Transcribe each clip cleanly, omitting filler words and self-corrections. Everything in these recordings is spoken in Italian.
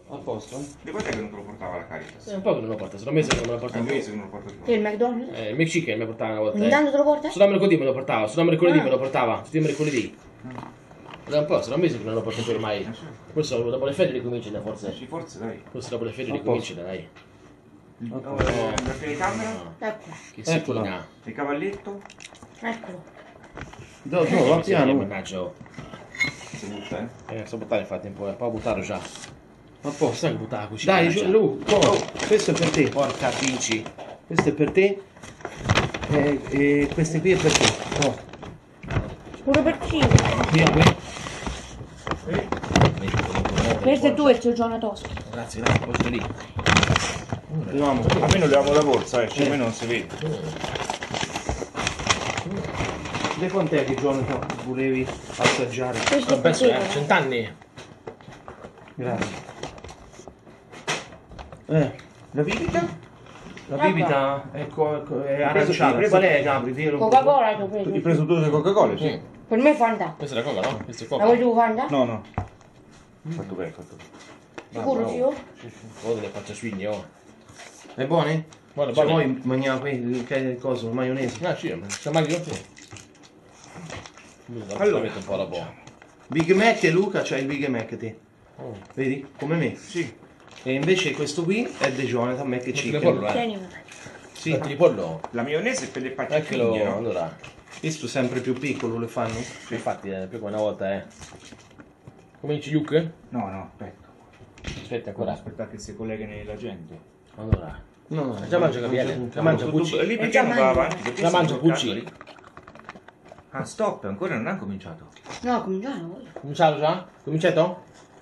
A posto? Di quant'è che non te lo portava la Caritas? È un po' che non lo porta, sono mesi che non me lo porta È un più. mese che non lo porta più. Che il McDonald's? Il McChicken mi portava una volta. Ogni tanto te lo porta? Solo a mercoledì me lo portava, solo a mercoledì Ah. me lo portava, tutti i mercoledì. Da un po', sono mesi che non lo porto più ormai. Sì. Questo dopo le ferie ricomincia da forse. Sì, forse dai. Forse dopo le ferie A ricomincia dai. La telecamera? Ecco, Che Eccola. schifina. Il cavalletto? eccolo. No, va piano. Mannaggia, oh. Si butta, So buttare infatti un po' buttato già. A posto. Sai che buttare la cucina? Dai, mannaggia. Lu, questo è per te. Porca vinci. Questo è per te. E queste qui è per te. Oh. Pure per 5. Via qui. Questo è tuo, il Giorno Toschi. Grazie, porto lì. Andiamo. Almeno leviamo la borsa, a me non si vede. Di quant'è che Jonathan volevi assaggiare? Questo è per Penso, te. 100 anni. Grazie. La bibita? La bibita è aranciata. preso- Qual è, Gabri? Diglielo un po'. Coca-Cola ti ho Hai preso. preso due Coca-Cola? Sì. Per me Fanta. Questa è la coca, no? Questo è La vuoi coca. tu Fanta? No, no. Fatto bene, fatto bene. Sicuro zio? Oh, delle facce swigni, oh. È buone? Guarda, Se buone. vuoi mangiare qui, che è il coso, il maionese. Ah, sì, se mangi io sì. Allora, metto un po' la buona. Big Mac e Luca c'hai il Big Mac te. Oh. Vedi? Come me. Sì. E invece questo qui è di Jonathan Mac e Metti Chicken. le pollo, Tieni. Sì. Metti di pollo. La maionese per le Eccolo, patatine, no? allora. Questo sempre più piccolo le fanno. Infatti, più come una volta, Cominci Luke? No, no, aspetta. Aspetta ancora. Aspetta che si collega nella gente. Allora. No, Già mangia Gabriele? La mangia Pucci? Lì perché già non va mangia. avanti? Perché La si mangia è bloccato Pucci? lì? Ah, stop, ancora non ha cominciato. No, cominciamo voglio. Cominciato già? Cominciato?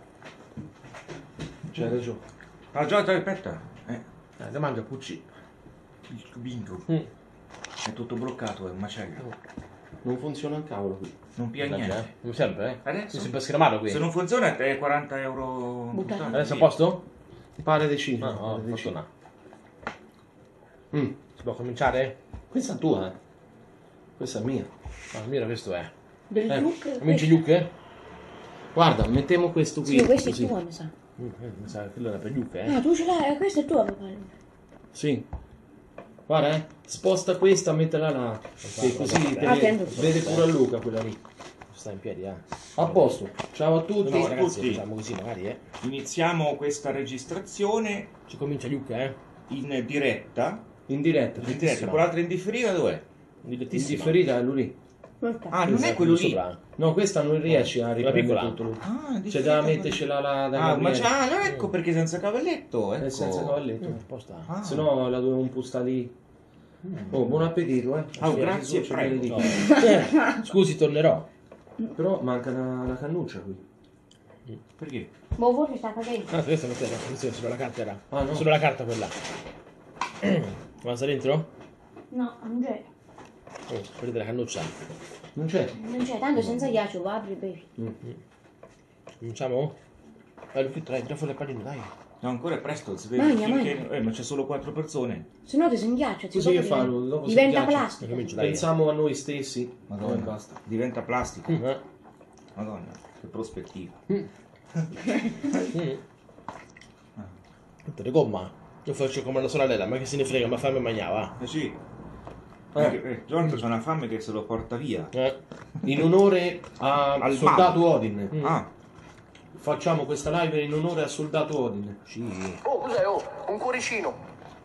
c'hai ragione. Ah, già, aspetta. La mangia Pucci. Il bingo. Mm. È tutto bloccato, è un macello. Non funziona il cavolo qui. Non pia niente. Come sempre, Adesso? Mi sembra scremato qui. Se non funziona è 40 euro Buttati. Adesso a posto? Pare decine. No, pare decine. fortuna. Mm. Si può cominciare? Questa è tua, Questa è mia. Ah, mira, questo è. Del zucchero. Cominci Luke? Guarda, mettiamo questo qui. Sì, questo è così. tuo, mi sa. Mi sa che quello era per Luke, Ah, tu ce l'hai, questo è tuo, papà. Sì. Guarda, sposta questa, mettila là. Sì, così Attento. vede pure a Luca quella lì. Sta in piedi, A posto. Ciao a tutti. No, ragazzi, tutti. facciamo così magari, Iniziamo questa registrazione Ci comincia Luke, in diretta. In diretta. In diretta, quell'altra in differita dov'è? Direttissima. Indifferita è lui lì. Ah, non è quello lì. Sopra. No, questa non riesci a riprendere piccola? tutto. Lui. Ah, C'è differita da quello- mettercela là da Ah, ma Gabriele. già, no, ecco perché senza cavalletto, ecco. È senza cavalletto. Apposta. Ah. Se no la dovevo impostare lì. Oh, buon appetito, Oh, Sì, grazie, Gesù, prego. benedica. Scusi, tornerò. Però manca la cannuccia qui. Perché? Boh, forse sta cadendo. Ah, questa non era, questa sulla la carta era. Ah, no. Sulla la carta quella. Ma sta dentro? No, non c'è. Oh, prendete la cannuccia. Non c'è? Non c'è, tanto senza ghiaccio, va, apri e bevi. Cominciamo? Dai, più tre fuori le palline, dai. No, ancora è presto, si vede Magna, finché... ma c'è solo 4 persone. Se no ti si inghiaccia. Così che fanno? Dopo si Diventa ghiaccia. plastica. Comincia, dai. Pensiamo a noi stessi. Madonna, E basta. diventa plastica. Eh? Madonna, che prospettiva. Tutte le gomma. Io faccio come la sorella, ma che se ne frega, ma fammi mangiare, va. Eh sì. Jonathan c'ha una fame che se lo porta via. In onore a Al Soldato Odin. Ah, Facciamo questa live in onore a Soldato Odin. Sì. Oh, cos'è? Oh, un cuoricino.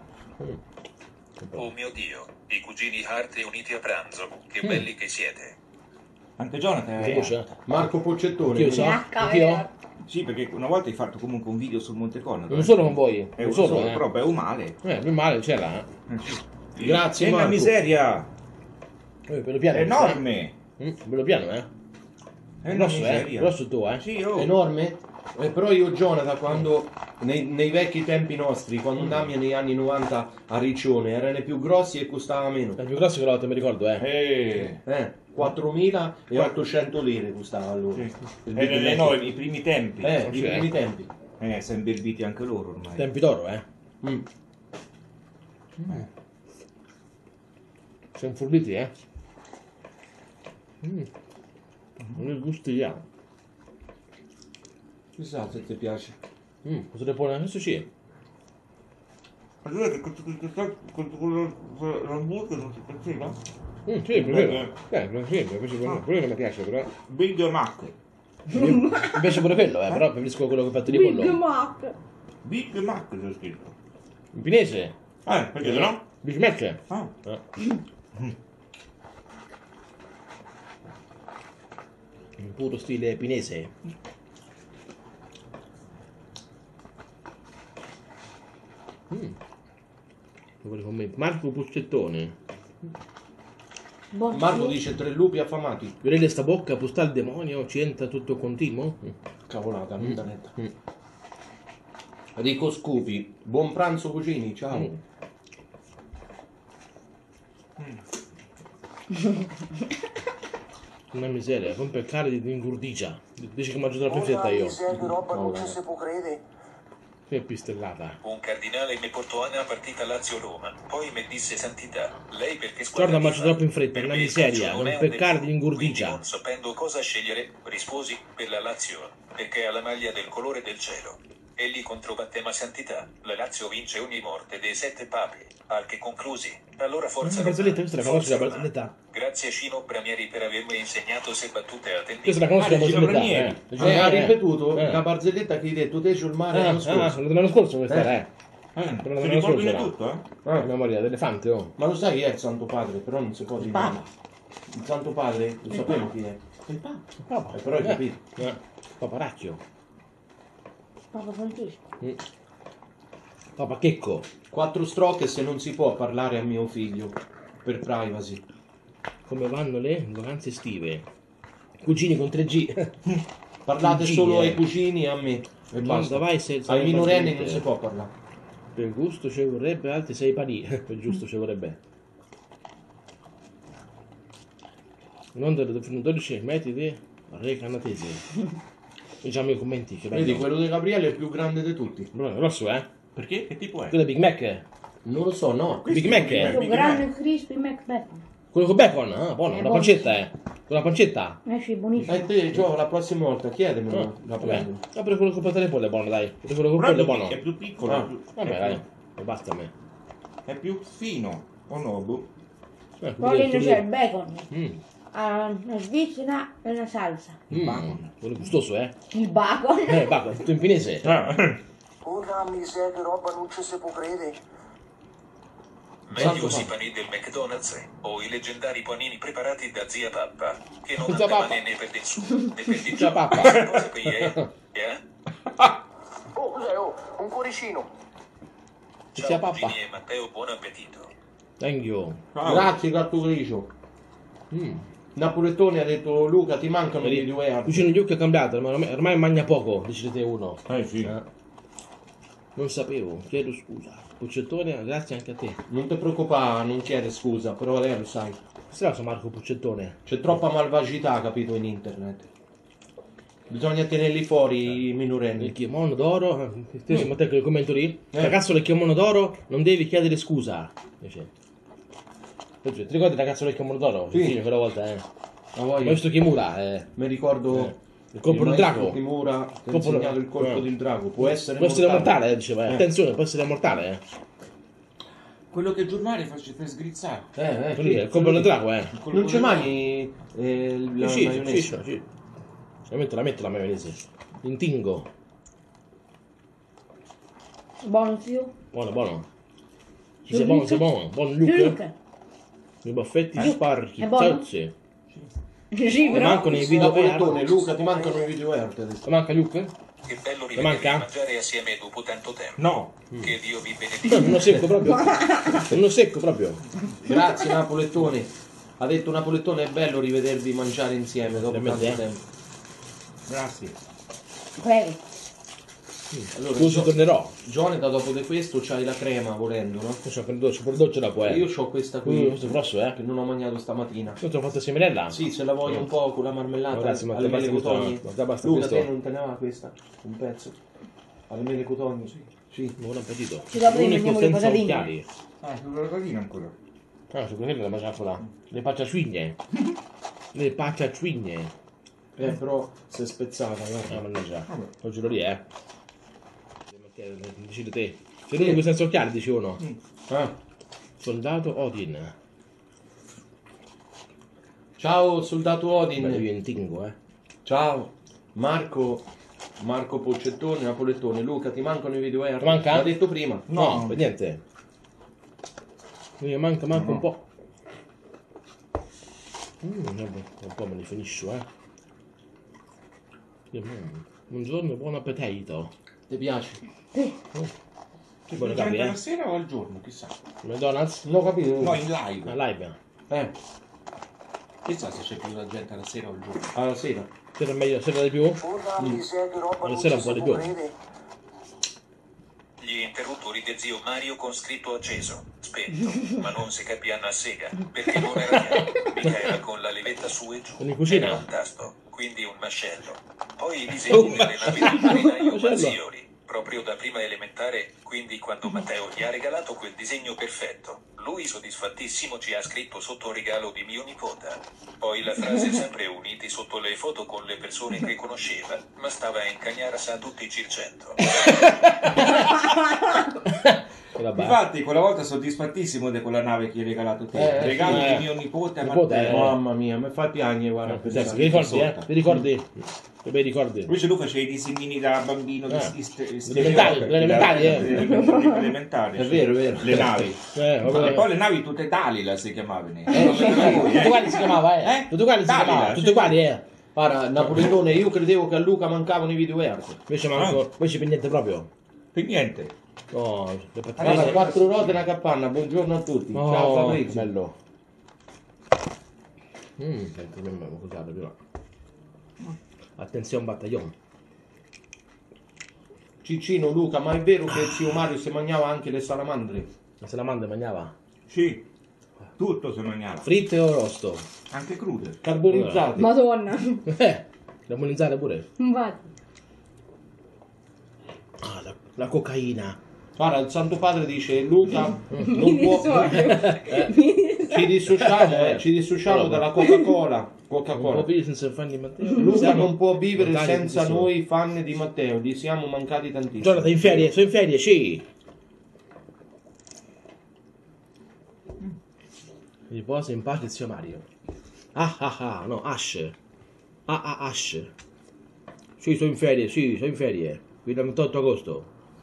Oh mio Dio, i cugini Hart uniti a pranzo, che belli che siete. anche Jonathan Che voce? Marco Poccettone. Io so. Anch'io? Sì, perché una volta hai fatto comunque un video sul Monte Conado. Non solo con voi. È Non uno solo, solo, però beh, male. non male, c'era. Sì. Grazie, È una Marco. miseria. Bello piano. È enorme. Bello piano, È una Grosso, miseria. Grosso tu, Sì, oh. Enorme? Però io Jonathan quando nei vecchi tempi nostri, quando andammo negli anni 90 a Riccione, erano più grossi e costava meno. È più grosso che l'altro, mi ricordo, 4.800 lire costava allora. Sì. Il Big Mac. No, i primi tempi. I primi tempi. Si è imbirbiti anche loro ormai. Tempi d'oro, Mm. Siamo furbiti, Non gustiamo. Chissà se ti piace. Potrei pure adesso sì. Ma tu vedi che l'hamburger non si piaceva? Sì, vero. Sì, pure mi piace, però. Big Mac. Mi piace pure quello, però preferisco quello che ho fatto di Big pollo. Mac. Big Mac c'è scritto. In pinese? Perché no? Big Mac? Ah. In puro stile pinese. Marco Puccettone. Buon Marco sì. dice 3 lupi affamati. Vedete sta bocca, pusta il demonio, ci entra tutto continuo? Cavolata, non da netta. Rico Scupi, buon pranzo cucini, ciao. Una miseria, con peccare di ingurdigia. Dice che mangio troppo in fretta io. Che roba non ci si può credere. Che pistellata. Un cardinale mi portò a una partita Lazio-Roma, poi mi disse santità, lei perché Guarda, mangio tifa? troppo in fretta, Per una me il miseria, calcio non non è un peccare delitto, di ingurdigia. quindi non sapendo cosa scegliere, risposi per la Lazio, perché ha la maglia del colore del cielo. Egli controbatté ma santità, la Lazio vince ogni morte dei 7 papi, al che conclusi, allora forza La barzelletta, questa la conosci la Roma. barzelletta? Grazie Cino Bramieri per avermi insegnato se battute attendibili. Questa la conosci la dice barzelletta? Branieri. Ha ripetuto Eh. la barzelletta che hai detto te sul mare l'anno scorso. sono dell'anno scorso questa era, Si Però non ricordi so, di tutto, eh? memoria d'elefante, oh. Ma lo sai chi è il Santo Padre? Però non si può dire. Papa. Il Santo Padre, lo sapevo chi è. Il Papa. Papa. Però hai capito. Paparacchio. Papa Francesco. Papa Checco. 4 stroke se non si può parlare a mio figlio. Per privacy. Come vanno le vacanze estive? Cugini con 3G. Parlate Cugini, solo ai cugini e a me. E Non basta. vai se Ai minorenni non si può parlare. Per gusto ci vorrebbe altri 6 panini. Per giusto ci vorrebbe. Non 12 metri di recanatese. Diciamo i commenti che Vedi, bello. quello di Gabriele è il più grande di tutti. Grosso, eh? Perché? Che tipo è? Quello è Big Mac. Non lo so, no. Big Mac è? Un grande crispy McBacon. Quello con bacon? Ah, buono, È una buono. pancetta, Con la pancetta? Esce buonissimo. E te, Gio, la prossima volta chiedemelo. La Vabbè. prendo. Ah, per quello con patate pollo è buono, dai. Per quello con Però pollo è buono. è più piccolo. Ah. è più- Vabbè, è dai. più- E basta a me. È più fino, o no? Boh. Poi dentro c'è il bacon. Mm. Una svizzera e una salsa. Quello gustoso, eh? Il bacon. Bacon, tutto in pinese. Una miseria, che roba non ci si può credere. Meglio i panini del McDonald's o i leggendari panini preparati da zia Pappa, che non Zia hanno Pappa. mani né per il su né per il giù. Zia Pappa. Cosa qui è? Oh, cos'è? Oh, un cuoricino. Zia Ciao Pappa. cugini e Matteo, buon appetito. Thank you. Grazie, gatto grigio. Napoletone ha detto Luca, ti mancano i video air. Cucino gli occhi è cambiato, ma ormai mangia poco, decidete uno. Sì. Non sapevo, chiedo scusa. Puccettone, grazie anche a te. Non ti preoccupare, non chiede scusa, però lei lo sai. Strano Marco Puccettone. C'è troppa malvagità, capito, in internet. Bisogna tenerli fuori i Il minorenni. kimono d'oro, stesso Matteo che lo commento lì. Ragazzo del kimono d'oro non devi chiedere scusa. Dice. Ti ricordi il ragazzo del kimono d'oro? Sì. Il film quella volta, Ma Ma poi questo Kimura, mi ricordo il colpo del maestro drago. Kimura ti ha Colpo del- insegnato il colpo del drago. Può essere mortale, diceva. Attenzione, può essere mortale, Quello che Giormare fa sgrizzare. Quello lì, il colpo del drago, Non c'è mai la Sì, maionese. sì. La metto la maionese. Intingo. Buono zio. Buono. Zio Sei buono, Luca. sei buono. Buon Zio Luca. Luca. I baffetti sparchi. È buono? Salse. Sì, Mi però. mancano i video Napoletone, air. Luca, ti mancano i video air. ti ha detto. Ti manca Luca? Che bello Ti rivedervi manca? mangiare assieme dopo tanto tempo. No. Che Dio vi benedica. Uno secco proprio. Uno secco proprio. Grazie Napoletone. Ha detto Napoletone, è bello rivedervi mangiare insieme dopo tanto Veramente, tempo. Grazie. Prego. Allora, Scusa, tornerò. Gione, da dopo di questo c'hai la crema volendo, no? C'ho per il dolce dopo, Io ho questa qui Questo è grosso, che non ho mangiato stamattina. Io ti ho fatto seminella. Sì, se la voglio un po' con la marmellata No, grazie, ma alle te mele basta cotogne. questo, no, te basta Luca, questo. te non te ne va questa? Un pezzo? Alle mele cotogne, sì. Sì. Buon appetito. Ci dopo L'unico mangiamo le senza patatine. occhiali. Sulla rosalina ancora. Su quello da mangiare là. Le pacciacciugne. Le pacciacciugne. Però si è spezzata, guarda. Mannaggia. Lo giro lì, Decidi te. Se l'unico che senza occhiali dici uno. Ah. Soldato Odin. Ciao soldato Odin. Beh, io intingo, Ciao Marco Poccettone, Napolettone. Luca, ti mancano i video Ti manca? L'ha detto prima. No, per niente. Mi manca un po'. Un po' me ne finisco, Buongiorno e buon appetito. Ti piace? Che Buone mangia capi, la sera o al giorno, chissà. McDonald's? Non ho capito. No, in live. A live. Chissà se c'è più la gente alla sera o al giorno. Alla sera. Sera meglio, sera di più? Porca miseria, che roba Alla non sera ci un po' si di può più. credere. Gli interruttori di zio Mario con scritto acceso, spento, ma non si capiva a sega, perché non era chiaro, mica era con la levetta su e giù, In cucina? era un tasto, quindi un mascello. Poi i disegni delle navi del marinaio Mascello. Manzioli, proprio da prima elementare, quindi quando Matteo gli ha regalato quel disegno perfetto, lui soddisfattissimo ci ha scritto sotto regalo di mio nipota. Poi la frase sempre uniti sotto le foto con le persone che conosceva, ma stava in Cagnarasa tutti i circento. Vabbè. Infatti, quella volta soddisfattissimo di quella nave che hai regalato te. Regalo sì. di mio nipote a Nipote, Matteo. Mamma mia, mi fa piangere, guarda. Ti pensare. ricordi, Ti ricordi? Che bei ricordi? Invece tu facevi i disegnini da bambino Elementari, elementari, elementari. È vero, è vero. Le navi. E Vabbè. poi le navi tutte Dalila si chiamavano. Tutti quanti si chiamava, Tutti quanti si Dalila, chiamava, sì. tutti quanti, Guarda, Napolettone, io credevo che a Luca mancavano i video arte. Invece manco, invece per niente proprio. Per niente. No, Guarda, 4 ruote e una capanna, buongiorno a tutti. Ciao Fabrizio. bello. Senti, non avevo usato prima. Attenzione battaglione. Ciccino, Luca, ma è vero che zio Mario si mangiava anche le salamandre? La salamandra mangiava? Sì. Tutto si mangiava. Fritte o rosto? Anche crude. Carbonizzate. Madonna. Demonizzate pure. Infatti. Ah, la cocaina. Guarda, il Santo Padre dice, Luca, non Mi può... dissocio. ci dissociamo dalla Coca-Cola. Non può Coca-Cola. vivere senza fan di Matteo. Luca non può vivere lontani senza di noi fan di Matteo, gli siamo mancati tantissimo. Jonathan, in ferie, sono in ferie, sì. Riposa in pace zio Mario. No, Ash. Ash. Sì, sono in ferie, Fino al 28 agosto.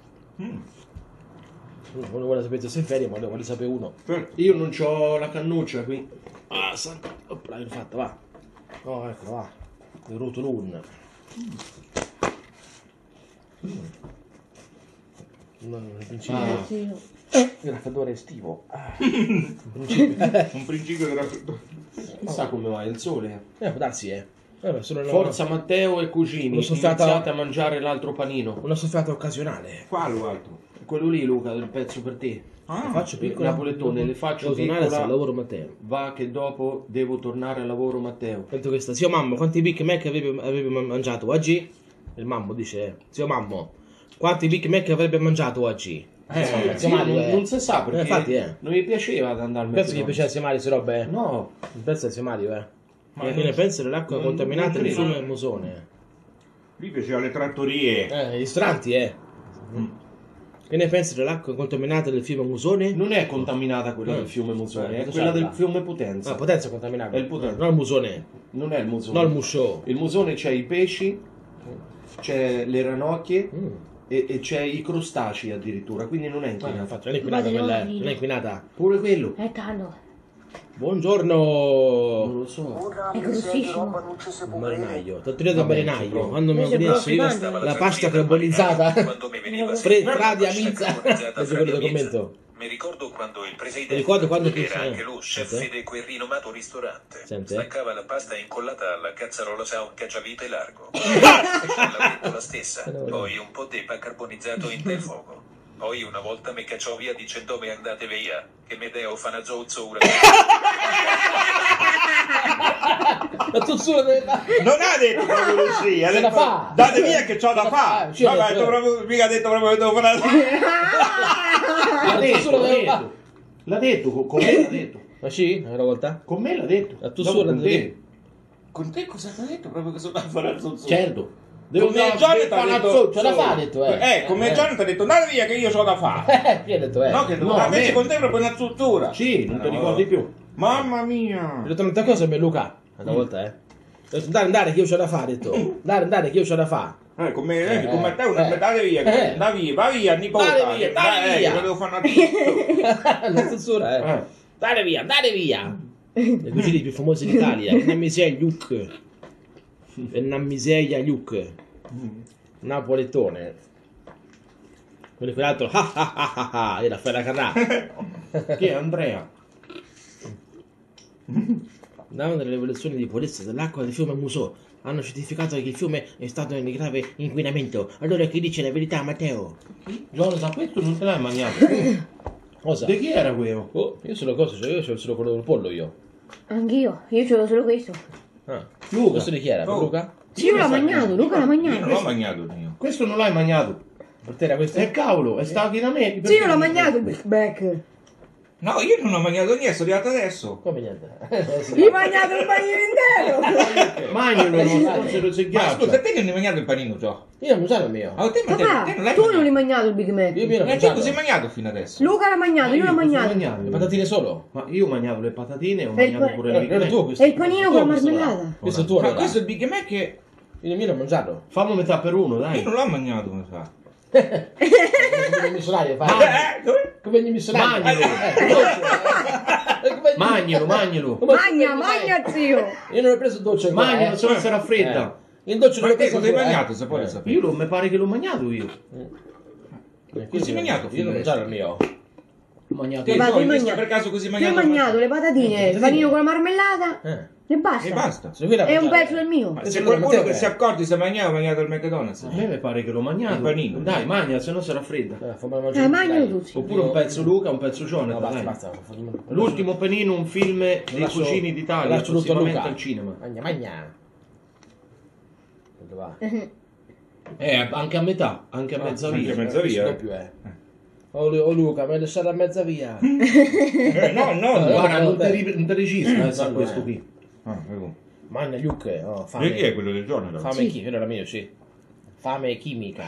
Uno vuole sapere se sei in ferie, ma lo vuole sapere uno. Io non c'ho la cannuccia qui. Ah, santo. Opla, l'ho fatta, va. Oh, ecco, va. Il rotolun. In principio Sì. il raffreddore estivo. Un principio della... Chissà come va il sole. Può darsi, Sono Forza Matteo e cugini, Uno soffiato- iniziate a mangiare l'altro panino. una soffiata occasionale. Quale altro? Quello lì, Luca, del pezzo per te. La faccio piccola. Napolettone, le faccio Devo tornare piccola. al lavoro Matteo. Va che dopo devo tornare al lavoro Matteo. Detto questa, zio Mammo, quanti Big Mac avevi mangiato oggi? Il Mammo dice, zio Mammo, quanti Big Mac avrebbe mangiato oggi? Zio Sì, Mario, non si sa perché infatti, non gli piaceva ad andare al Penso che gli McDonald's. piacesse Mario se robe, No, Pensa a zio Mario, Ma Che non- ne pensi dell'acqua non- contaminata non nel credo. fiume Musone? Lui piaceva le trattorie. Gli ristoranti, Che ne pensi dell'acqua contaminata del fiume Musone? non è contaminata quella del fiume Musone, è cosa quella c'è del là? fiume Potenza. Potenza contaminata. È il Potenza. Non il Musone, Non è il Musone. non il Musciò. Il Musone c'è i pesci, c'è le ranocchie e c'è i crostacei addirittura, quindi non è inquinata. Infatti, non è inquinata quella, non è inquinata. Pure quello. È tanto. Buongiorno! Non lo so. Porca È miseria, che grossissimo. roba non ci si può credere. Marinaio, tortura del marinaio. Quando mi Invece venisse io però, la pasta carbonizzata. Quando mi veniva Fradi a pasta mizza. carbonizzata Leggi quello Fradi a mizza. documento. Mi ricordo quando il presidente, Mi ricordo quando che era tu- anche lo chef Sente? di quel rinomato ristorante, Sente? staccava la pasta incollata alla cazzarola sa un cacciavite largo. La ventola stessa, poi un po' di carbonizzato in del fuoco. Poi una volta mi cacciò via dicendomi andate via, che mi deo fanazozzo ora. Ma tu solo Non ha detto proprio così, ha Ce la detto fa. date via che c'ho da fare. Sì, ha Vabbè, detto- mica ha detto proprio che devo fare. L'ha detto, solo l'ha devo detto. L'ha detto, con me l'ha detto. Ma sì, una volta? Con me l'ha detto. Ma tu Dopo solo con devi- te. Con te cosa ti ha detto? Proprio che sono da fare al zonzo. Certo. Devo come andare a Jonathan sbeffare ha detto, Nazzozzo. Ce la fa, ha detto, come Jonathan ha detto, andate via che io so da fare. Chi ha detto, No, che No, la invece me- con te è proprio una struttura. Sì, non te No. ricordi più. Mamma mia. Ho detto un'altra cosa a me Luca, una volta, Ho detto andare che io c'ho da fare, ho detto. Andare che io c'ho da fare. Come Matteo, andate via, va via, Nicola. Andate via, andate via. Che devo fare una struttura. La censura, Andare via. Le cucine più famose d'Italia. Una miseria Luke. Una miseria Luke. Napoletone. Quell'altro era Ferra Carrà. Chi è Andrea? Davano delle rivoluzioni di purezza dell'acqua del fiume Musò. Hanno certificato che il fiume è stato in grave inquinamento. Allora chi dice la verità, Matteo? Jonathan, questo non te l'hai mangiato. Cosa? Di chi era quello? Oh, io sono cosa, io sono solo quello del pollo io. Anch'io c'ho solo questo. Ah. Luca. Questo di chi era? Per Oh. Luca? Sì, io l'ho mangiato, Luca l'ha Io non mangiato. l'ho mangiato il mio. Questo non l'hai mangiato. Per te era questo? Cavolo, è stato anche da me. Sì, io l'ho mangiato il Big Mac. No, io non ho mangiato niente, sono arrivato adesso. Come niente? Io ho mangiato il panino intero. Magnolo, non se lo Ma seghiato. scusa, te non hai mangiato il panino, Gio? Io non mangiavo il mio. Ah, te non Papà, l'hai tu non mangiato. l'hai mangiato il Big Mac. Io mi ero Ma te mangiato. cosa hai mangiato fino adesso? Luca l'ha mangiato, io l'ho mangiato. Le patatine solo? Ma io ho mangiato le patatine e ho E il mangiato pa- pure le Non è Big tuo Mac. questo. E il panino con la Questo no. marmellata. Questo è tuo, Ma allora. questo è il Big Mac che Io il mio l'ho mangiato. Fammo metà per uno, io dai. non l'ho mangiato, come fa? Come il missionario fai. Dove? Come il missionario. Magnolo. Magna, zio. Io non ho preso il dolce ancora, Magnolo, se no si raffredda. Il dolce non Ma l'ho te preso cosa hai ancora, mangiato, se puoi sapere? Io mi pare che l'ho mangiato io. Cosa hai mangiato Io fino non adesso? mangiare il mio. Ho mangiato Te, io. Vabbè, Gio, tu hai visto mangia- per caso così Io ho mangiato? mangiato le patatine, il panino con la marmellata Eh. e E basta. basta. Se qui la È un mangiare- pezzo del mio. Ma Questo se quello qualcuno Matteo che si è accorto se mangiava, ha mangiato il McDonald's. A me mi pare che l'ho mangiato. Il panino. Dai, mangia, se no si raffredda. Fammelo mangiare. Mangialo dai. tu, sì. Oppure un pezzo Luca, un pezzo No, Jonathan, basta, dai. basta. L'ultimo panino, un film dei Lascio- cucini d'Italia, lascio tutto a prossimamente Luca. al cinema. Magna. Dove va? Anche a metà, anche a mezza anche via. a mezza via. Più, Oh Luca, mi hai lasciato a mezza via. No, Guarda, non te- te registra sa no, questo qui. Manna Luke, oh, E fame. chi è quello del giorno? Fame Sì. chimica, quello era mio, sì. Fame chimica.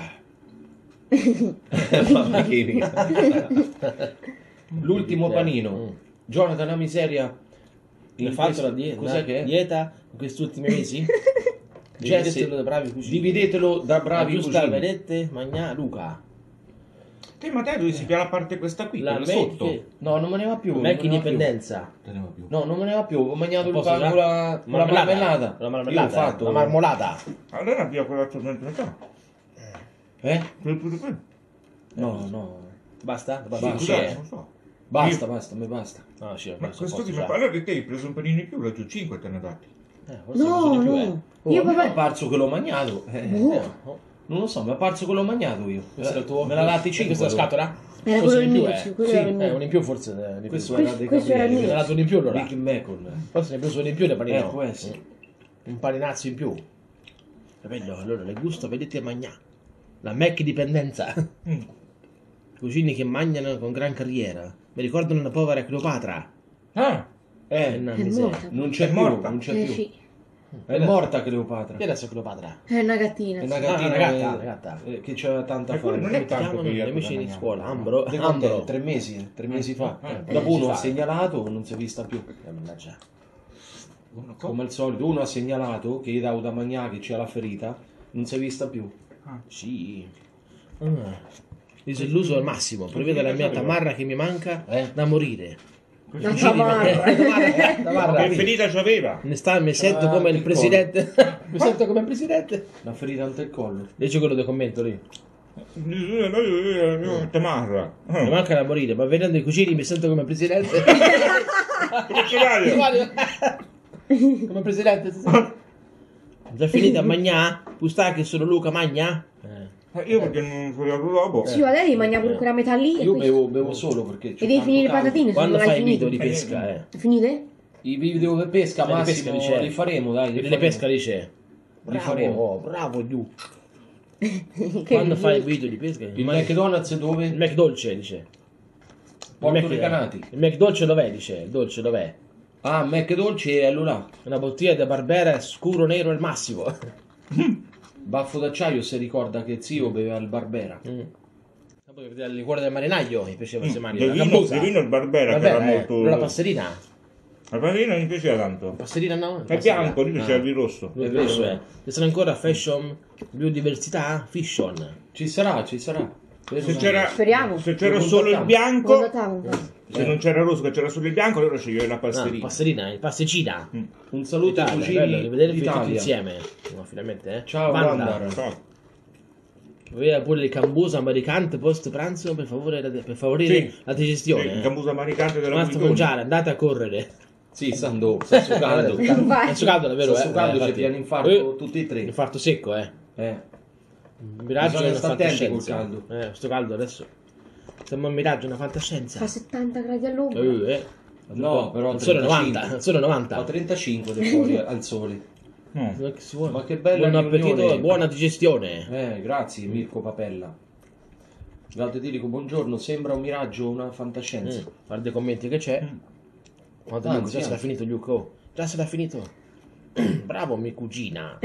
Mamma chimica. L'ultimo panino. Jonathan, la miseria. Hai fatto la dieta? Cos'è che è? Dieta in questi ultimi mesi? Jesse, Dividetelo da bravi cucini. dividetelo da bravi giusta cucini. vedete? Magna Luca. Te, ma te devi spiare la parte questa qui, La quella sotto. No, non me ne va più. non Mac me ne va più. indipendenza. Te ne va più. No, non me ne va più. Ho mangiato il Posso pane già? con la marmellata. La Io ho marmellata. fatto. La marmolata. Allora via quella tua. Eh? Pure quello. No. Basta? Sì, Basta. scusate, non so. Basta, mi basta. No, sì, Ma adesso questo posso qui, già. ma allora che te hai preso un panino in più, laggiù 5 te ne ha dati. Forse non so No, di più, no. Oh, Io a me mi è papà. parso che l'ho mangiato. Oh. Non lo so, mi è parso che l'ho mangiato io. Questo è il tuo? Me la dati 5. Questa è la scatola? Era Forse quello di del più, mio, sì, quello Sì, era il mio. un in più forse. Di Questo più. era dei Questo era il Gabriele. Mi ha dato un in più allora. Big Bacon. Forse ne hai preso un in più ne panino. Può essere. Un paninazzo in più. Bello, allora le gusto vedete mangiare. La Mac dipendenza. Cucini che mangiano con gran carriera. Mi ricordano una povera Cleopatra. Ah, Una È miseria. morta. Non c'è È più, morta. non c'è più. Sì. È morta Cleopatra. Chi era sta Cleopatra? È una gattina. È una sì. gattina una gatta. che c'aveva tanta E quello fame. non è Come tanto chiamano che gli io amici cosa di mangiavo. scuola? Ambro. Di quant'è? Ambro. 3 mesi fa. Eh, Dopo uno fa. ha segnalato, non si è vista più. Mannaggia. Come al solito, uno ha segnalato che gli davo da mangiare, che c'era la ferita, non si è vista più. Sì. Disilluso al massimo. Prevede la mia tamarra che mi manca da morire. La tamarra. Tamarra. Che ferita c'aveva? Mi sento Ah, come il che presidente. Mi sento come il presidente. La ferita ante il collo. Dice quello del commento lì. Tamarra. Mi manca da morire, ma venendo ai cucini mi sento come il presidente. Come presidente. Già finita a mangiare? Pustà che solo Luca mangia? Io perché non volevo dopo. Sì, ma lei mangia pure quella metà lì. e Io questo. bevo solo perché c'è E devi tanto finire le caldo. patatine, se Quando non l'hai fai i video finito. di pesca, Finite? I video di pesca, Di pesca, Massimo, dice. li faremo, dai. li Le faremo. pesca dice. Li faremo. Oh, bravo giù. Che Quando fai il video di pesca? Il McDonald's dove? Il Mac dolce dice. Porto Il Mac- dei Canati. Il Mac dolce dov'è? Dice. Il dolce dov'è? Ah, Mac dolce è là. Una bottiglia di Barbera scuro nero al massimo. Baffo d'acciaio si ricorda che zio beveva il Barbera. Poi il liquore del marinaio mi piaceva se mangi. Di vino il Barbera, che era molto... La passerina. La passerina mi piaceva tanto. Passerina no? È bianco, lì c'è il rosso. È vero, ci sono ancora fashion, biodiversità, fashion. Ci sarà, ci sarà. Se c'era, Speriamo. se c'era solo il bianco, Votiamo. se non c'era rosso, che c'era solo il bianco, allora sceglievo la passerina. Passerina, pasticcina. Un saluto ai Italia, cugini bello rivedervi tutti d'Italia. insieme. No, finalmente, eh. Ciao, Wanda. Wanda. So. Aveva pure il cambuso americante post pranzo per favorire Sì. la digestione. Il cambuso maricante della Basta Guidoni. mangiare, andate a correre. Sì, Sando, sta succando. Vai. È succato davvero, Sta succando, c'è infatti. piano infarto tutti e tre. Infarto secco, Eh. Un miraggio Bisogna è una stare attenti fantascienza. col caldo. Sto caldo adesso. Sembra un miraggio, una fantascienza. Fa 70 gradi all'ombra. No, però non sono 35. 90, non sono 90. Fa 35 di fuori al sole. No. Che si vuole? Ma che bella Buon appetito riunione. e buona digestione. Grazie Mirko Papella. Guarda, ti dico buongiorno, sembra un miraggio, una fantascienza. Guarda i commenti che c'è. Quanto Anzi, Luke, già anzi. sarà finito Luke. Oh. Già sarà finito. Bravo mia cugina.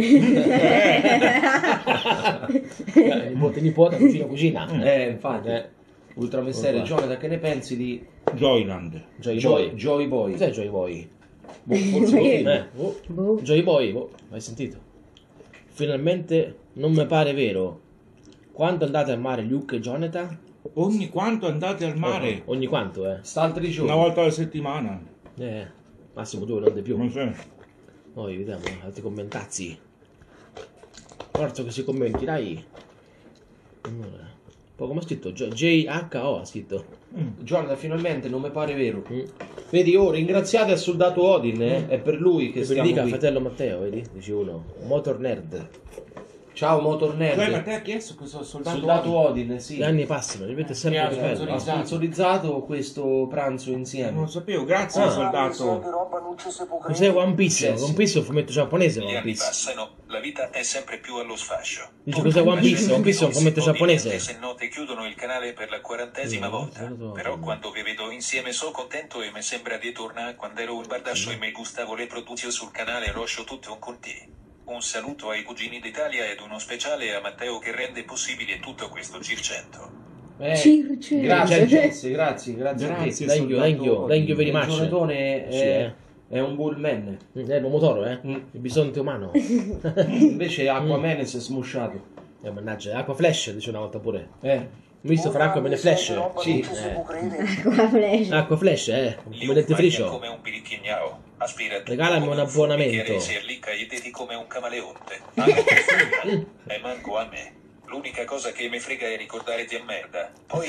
nipote, cugina. Infatti. Ultramestiere, Jonathan, che ne pensi di Joyland. Joy Boy. Joy Boy? Cos'è Joy Boy? Forse lo film. Boh. Joy Boy, hai sentito? Finalmente non mi pare vero. Quando andate al mare Luke e Jonathan? Ogni quanto andate al mare? Ogni quanto, Sta altri giorni. Una volta alla settimana. Massimo 2, non di più. Non so. Poi vediamo altri commentazzi. Forza che si commenti, dai. Allora, poi come ha scritto? JHO ha scritto. Jonathan, finalmente non mi pare vero. Vedi, ringraziate al soldato Odin, è per lui che Che stiamo dica qui. fratello Matteo, vedi? Dice uno. Motor nerd. Ciao Motor Poi ma Nerd. te ha chiesto questo soldato? Soldato Odin, sì. Gli anni passano, ripete sempre Che che ha bello. Ha sponsorizzato questo pranzo insieme. Non sapevo, grazie Ah. soldato. Che roba non ci si può Cos'è credere. One Piece? One Piece è un fumetto giapponese, Gli One anni Piece. passano, la vita è sempre più allo sfascio. Dice cos'è One Piece? One Piece è un fumetto giapponese. Se note chiudono il canale per la 40ª volta. Però quando vi vedo insieme so contento e mi sembra di tornare a quando ero un bardascio e mi gustavo le produzioni sul canale Roscio tutto un conti. Un saluto ai cugini d'Italia ed uno speciale a Matteo che rende possibile tutto questo circento. Circe. Grazie, Jesse, grazie a Grazie, te. Thank you very Il much. giornatone Sì, è un bullman. È un motore, il bisonte umano. Invece Aquaman si è smusciato. Mannaggia, acqua flash, dice una volta pure. Eh. Visto Franco me ne flash. Sì. Non ci si può credere. Qua flash. Acqua flash, come Liu dentifricio. come un birichignao. Aspira tutto Regalami come un un abbonamento. formichiere e si allicca i denti come un camaleonte. Anche tu, e manco a me. L'unica cosa che mi frega è ricordarti a merda. Poi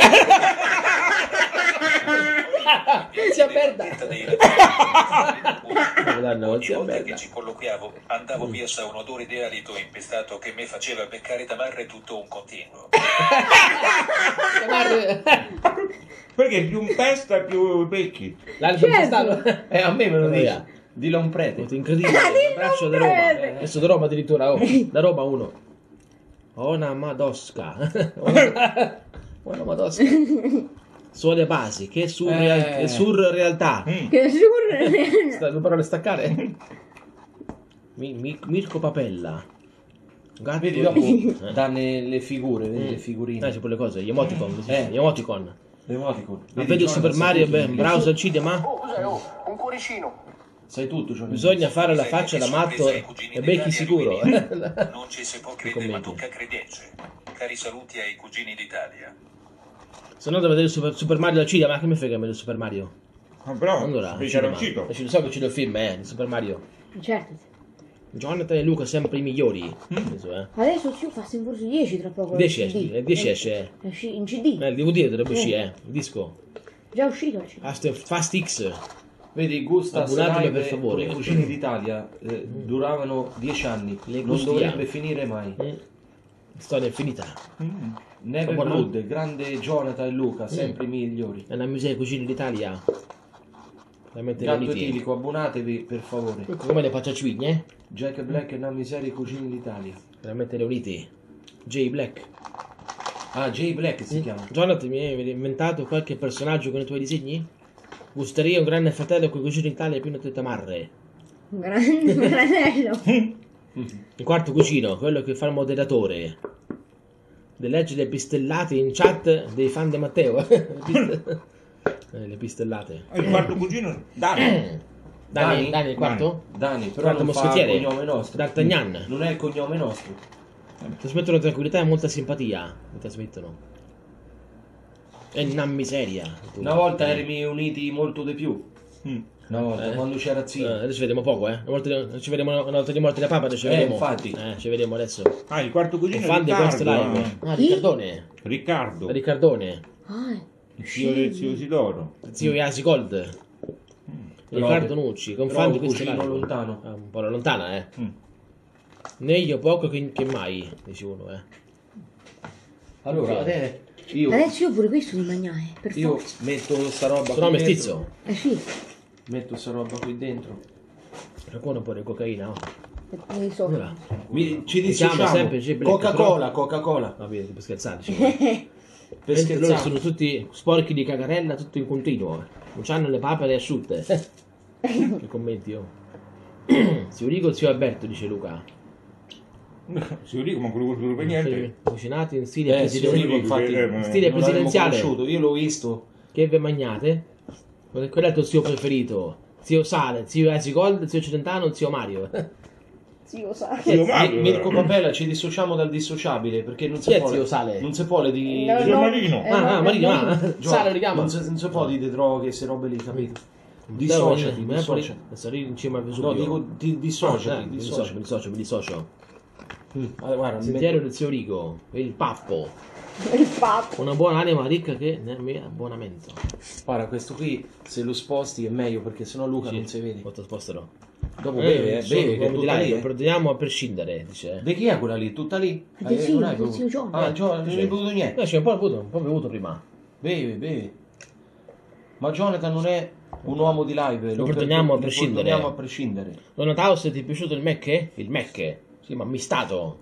Zia merda. Madonna, Ogni zia volta merda. che ci colloquiavo, andavo via sa un odore di alito impestato che mi faceva beccare tamarre tutto un continuo. Perché più impesta più becchi. L'altro Certo. stanno. A me me lo Via. dici. Dillo a un prete. Incredibile, l'abbraccio da Roma. Adesso da Roma addirittura, da Roma uno. Ona Madosca. Ona Madosca. Suole basi, che surrealtà. Che surre. Due parole staccare. Mirko Papella. Gatto. Vedi, dopo danno le figure, vedi le figurine. C'è quelle cose, gli emoticon. Gli emoticon. L'emoticon. Ma Vedi, vedi Jonathan, Super Mario sai tutto. browser al cinema? Oh, cos'è? Oh, un cuoricino. Sai tutto, Jonathan. Bisogna fare la faccia da matto e becchi sicuro. Non ci si può credere, ma Commenti. tocca crederci. Cari saluti ai cugini d'Italia. Sono andato a vedere Super Mario al cinema, ma che mi frega me del Super Mario? Però Allora, se c'era uscito. lo so che c'è il film, di Super Mario. Certo. Jonathan e Luca sempre i migliori. Penso, Adesso zio fa Force 10 tra poco. 10 il CD. esce, 10 esce. In CD. Il DVD dovrebbe uscire, il disco. Già uscito. il CD. Fast X. Vedi, Gustas Abbonatemi Live per favore. con i cugini d'Italia duravano 10 anni. Le Non gustiamo. dovrebbe finire mai. Storia infinita. Never Abbonamento. Good, grande Jonathan e Luca, sempre i migliori. È una musica cugini d'Italia. Veramente Gatto uniti. etilico, abbonatevi per favore. Come le pacciacciugne? Jack Black e una miseria i cugini d'Italia. Veramente riuniti. J Black. Ah, Jay Black si chiama. Jonathan, mi hai inventato qualche personaggio con i tuoi disegni? Gustaria un grande fratello con i cugini d'Italia pieno di tamarre. Un grande fratello. Il quarto cugino, quello che fa il moderatore. Le leggi le pistellate in chat dei fan di Matteo. Le pistellate. Il quarto cugino, Dani. Dani il quarto? Dani, però Quarto non fa il moschettiere. cognome nostro. D'Artagnan. Non è il cognome nostro. Trasmettono tranquillità e molta simpatia. Mi trasmettono. E una miseria. Una volta erano uniti molto di più. Una volta, quando c'era zio. Adesso ci vediamo poco, Una volta, ci vedremo una volta di morte da papa, ci vedremo. Infatti. Ci vedremo adesso. Ah, il quarto cugino Un è fan di questo Riccardo. live. Ah, Riccardone. Riccardo, Riccardone. Ah, il zio del zio Isidoro. Zio Yasi Gold. Riccardo Nucci, con fan di questo cugino live. lontano. Un po' lontana, Mm. Né io poco che mai, dice uno, Allora, io adesso io pure questo di mangiare, per Io forza. metto sta roba Sono qui mestizzo. Sì, Metto sta roba qui dentro. Qualcuno pure cocaina, oh. non so. Allora, Ci Si chiama dissociamo. sempre G Black, Coca-Cola, Coca-Cola. va bene, per scherzare. Per Mentre loro scherzare. sono tutti sporchi di cagarella, tutto in continuo. Non hanno le papere asciutte. Che commenti, oh. Zio Rico e zio Alberto, dice Luca. Si dico, ma quello che per niente. Cucinati in stile Sì, Rico, infatti, in stile non l'avremmo presidenziale. conosciuto, io l'ho visto. Che ve magnate? Qual è il tuo zio preferito? Zio Sale, zio Easy Gold, zio Celentano, zio Mario. Zio sa. Zio Mario, Mirko Papella, ci dissociamo dal dissociabile perché non Chi si è può. zio Sale? Non si può di. No, Zio no, Marino. Marino, Gio- Sale lo richiama. Non si può di droghe, queste robe lì, capito? Dissociati, dissociati. Salire in cima al No, Vesuvio. dico dissociati, mi dissociati. dissocio. Allora, guarda, Sentiero del zio Rico, il pappo. Il pappo. Una buona anima ricca che nel mio abbonamento. guarda, questo qui se lo sposti è meglio perché sennò Luca non si vede. Quanto spostano? Dopo beve, beve, che è tutta lì. Perdoniamo a prescindere, dice. Di chi è quella lì? Tutta lì? Di zio, non hai di bevuto? zio John. Ah, John, non hai bevuto niente. C'è un po' bevuto prima. Beve, beve. Ma Jonathan non è un uomo di live. Lo perdoniamo a prescindere. Perdoniamo a prescindere. Donna Taos, ti è piaciuto il Mecche? Il Mecche? Sì, ma mistato.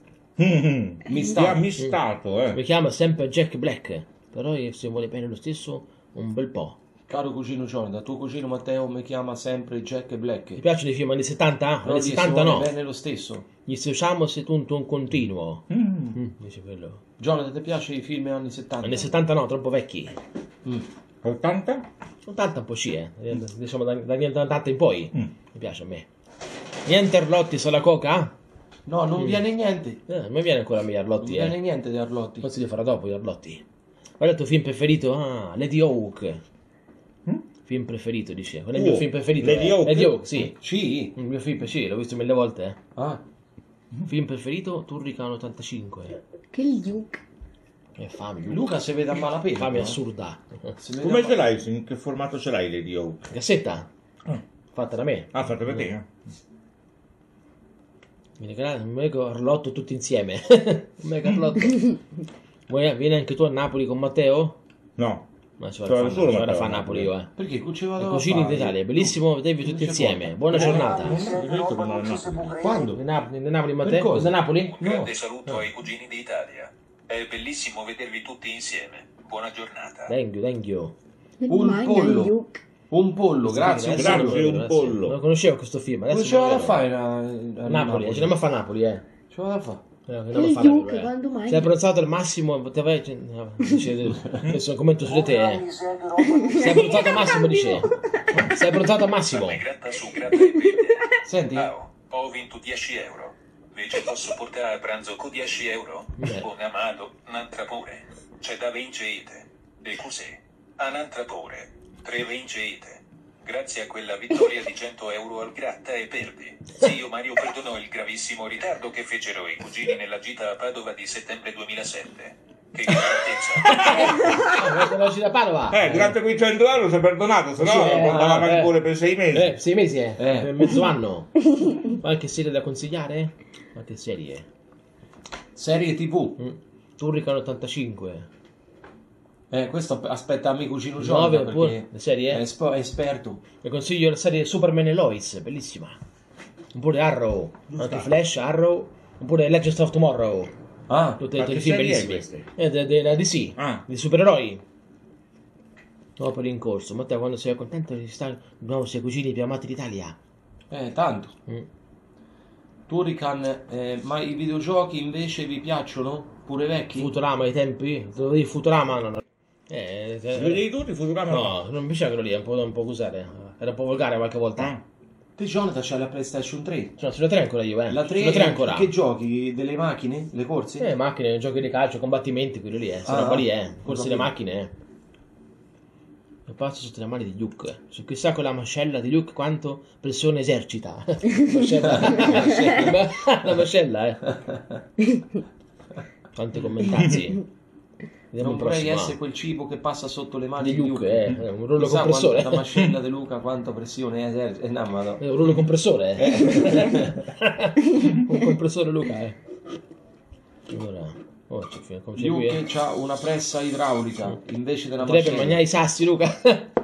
Mi sta. Mistato, Mi chiama sempre Jack Black. Però se vuole bene lo stesso, un bel po'. Caro cugino Jonathan, tuo cugino Matteo mi chiama sempre Jack Ti Black. piacciono i film anni 70? Però Anni gli 70 vuole no. bene lo stesso. Gli associamo se tutto un continuo. Dice quello. Jonathan, ti piace i film anni 70? Anni 70 no, troppo vecchi. 80? 80 un po' sì, diciamo dagli anni 80 in poi. Mi piace a me. Niente Arlotti sulla coca? No, non viene niente. Non mi viene ancora a me Non Arlotti, viene niente di Arlotti. Forse li farà dopo gli Arlotti. Qual è il tuo film preferito? Ah, Lady Hawk. Film preferito, dice. Qual è il mio film preferito? Lady Hawk? Lady Hawk, sì. Sì. Il mio film, sì, l'ho visto mille volte. Ah, Film preferito? Turrican 85. Che Luke. È fame, Luca si vede a malapena. fame però. assurda. Si vede Come a ce l'hai? In che formato ce l'hai Lady Hope? Cassetta? Fatta da me. Ah, fatto per te, eh? Mi regalate un mega Arlotto tutti insieme. Un mega Arlotto. Vieni anche tu a Napoli con Matteo? No. Ma ci Sono vado a solo fare Matteo, a Napoli io, Perché ci vado a Cucini fare? d'Italia, bellissimo vedervi tutti Non si insieme. può. Buona giornata. Mi sa che roba non ci si può credere. Quando? Da Napoli, Per Matteo? cosa? Da Napoli? Un grande saluto ai cugini d'Italia. È bellissimo vedervi tutti insieme. Buona giornata. Thank you. Un Magna pollo. Luke. Un pollo, grazie. Adesso Grazie, lo vedo, un adesso. pollo. Non conoscevo questo film. Adesso Dove ce vado lo a vedo. fare A Napoli, ce l'abbiamo a fare a Napoli, Ce vado a fare. Andiamo a Che fare a Luke, Napoli, quando mai? Se hai prontato al massimo, te vai. Adesso commento su di te, Ora mi sa che roba non Se hai prontato al massimo, dice. Se hai prontato al massimo. Farmi gratta su gratta e verde. Senti, Ciao, ho vinto 10 euro. Invece posso portare a pranzo con 10 euro? Buon amato, n'altra pure. C'è da vincere. E cos'è? Un'altra pure. 3 vincete. Grazie a quella vittoria di 100 euro al gratta e perdi. Zio Mario perdonò il gravissimo ritardo che fecero i cugini nella gita a Padova di settembre 2007. Che grandezza. Veloci da Padova. Grazie a quei 100 euro si è perdonato, se no Sì, lo portava avanti eh. pure per 6 mesi. 6 mesi, per mezzo anno. Qualche serie da consigliare? Qualche serie? serie TV. Turrican 85. Questo aspetta a mio cugino 9 Jonathan pure. perché Le serie? è esperto. Vi consiglio la serie Superman e Lois, bellissima. Oppure Arrow, anche Flash, Arrow, oppure Legends of Tomorrow. Ah, Tutti Ma i che film serie è bellissimi. queste? Della DC, Ah. di supereroi. Opere in corso. Matteo, quando sei contento di stare di nuovo sei cugini più amati d'Italia. tanto. Turrican, ma i videogiochi invece vi piacciono? Pure vecchi? Futurama ai tempi? Te lo vedi Futurama? No. Li vedi tutti, Futurama? No, non mi piaceva quello lì, è un po' usare. Era un po' volgare qualche volta. Te Jonathan c'hai la PlayStation 3. Cioè, sulla 3 ancora io, La 3, Sulla 3 ancora. che giochi? Delle macchine? Le corse? Macchine, giochi di calcio, combattimenti, quello lì, sta roba lì, corsi le macchine, E passa sotto le mani di Luke. Su chissà con la mascella di Luke quanto pressione esercita. La mascella, Quanti commentazzi. Vediamo Non il vorrei prossimo. essere quel cibo che passa sotto le mani Di Luke, un rullo Chissà compressore. La mascella di Luca, quanto pressione è. No, ma no. È un rullo compressore, Un compressore Luca, Allora, c'è qui, Luke c'ha una pressa idraulica invece della Tre per mascella. mangiare i sassi, Luca.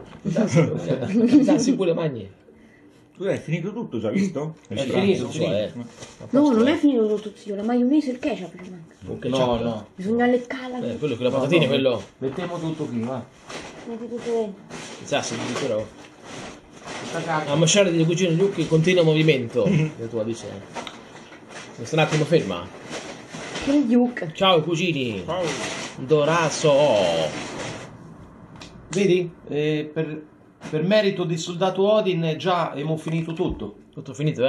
I sassi pure magni. Tu hai finito tutto, già visto? È finito, No, non è finito tutto, zio. La maionese e il ketchup ci manca. No, no. Bisogna leccarla. Quello che la patatina, quello. Mettiamo tutto qui, va. Metti tutto dentro. I sassi, addirittura. Questa cacca. La mascella delle cugine Luke in continuo movimento. La tua dice. Sta un attimo ferma. Che yuc. Ciao cugini. Doraso. Vedi? Per merito di soldato Odin già abbiamo finito tutto. Tutto finito,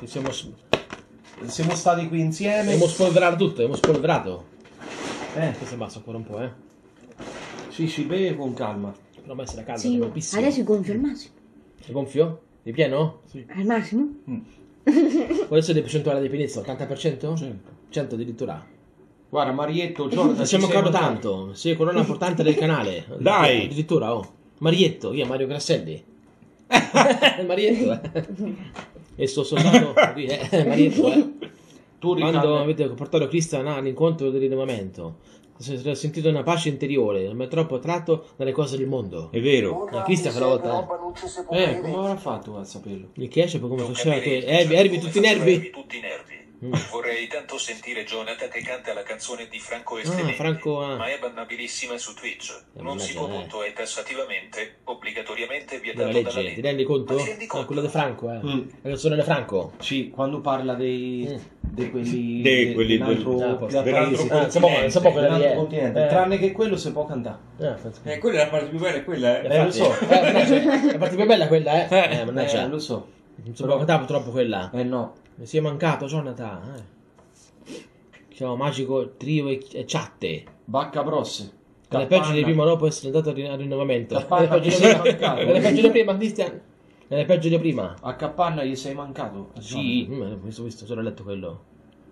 Siamo stati qui insieme. Abbiamo spolverato tutto, abbiamo spolverato. Eh, Questo basta ancora un po', sì, beve con calma. Però ma essere caldo, Sì, è tropissimo. adesso gonfio al massimo. È gonfio? Di pieno? Sì. Al massimo? Qual è la percentuale di pienezza? 80%? Sì. 100 addirittura. Guarda, Marietto, Jonathan, Siamo ci sei ancora mancato. tanto. Sei colonna portante del canale. Dai! Addirittura, Marietto, io Mario Grasselli. Marietto, E sto soldato qui, Marietto, Turrican, Quando avete portato Cristian all'incontro del rinnovamento, ho sentito una pace interiore, non mi è troppo attratto dalle cose del mondo. È vero. Cristian quella volta, roba non ci si può come credere. avrà fatto a saperlo? Il ketchup come Non faceva capirei che erbi come tutti i faceva nervi. Erbi tutti i nervi. Vorrei tanto sentire Jonathan che canta la canzone di Franco Ah, Estevetti, Franco, ma è bannabilissima su Twitch. Non si può mannaggia, punto è tassativamente, obbligatoriamente Della vietato dalla legge, legge. ti rendi conto? Ma ti rendi conto? Quello di Franco, Mm. La canzone di Franco. Sì, quando parla di quelli Quelli dell'altro del- paese, dell'altro sa poco quella lì dell'altro è. continente, tranne che quello si può cantare. Quella è la parte più bella, è quella, lo so. La parte più bella è quella, mannaggia. Lo so. Non si può cantare purtroppo quella. No. Mi si è mancato, Jonathan. Chiamo magico trio e chatte. Bacca Bros. Nelle peggio di prima dopo essere andato al rinnovamento. Capanna, Nelle peggio gli di sei prima. mancato. Nelle peggio di prima, Cristian. Nelle peggio di prima. A Capanna gli sei mancato. Sì, visto, solo letto quello.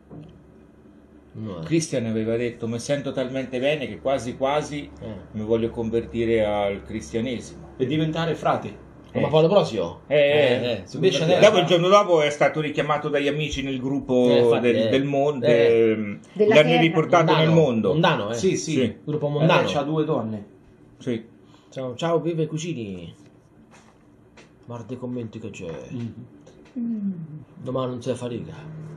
No. Christian aveva detto: mi sento talmente bene che quasi quasi mi voglio convertire al cristianesimo. Per diventare frate. Ma Paolo Brosio? Invece adesso- Dopo il giorno dopo è stato richiamato dagli amici nel gruppo Infatti, del mondo, Della l'hanno terra. riportato nel mondo. Mondano, Sì. Sì. Gruppo Lei mondano. c'ha 2 donne. Sì. Ciao, vive cugini. Guarda i commenti che c'è. Domani non c'è fatica.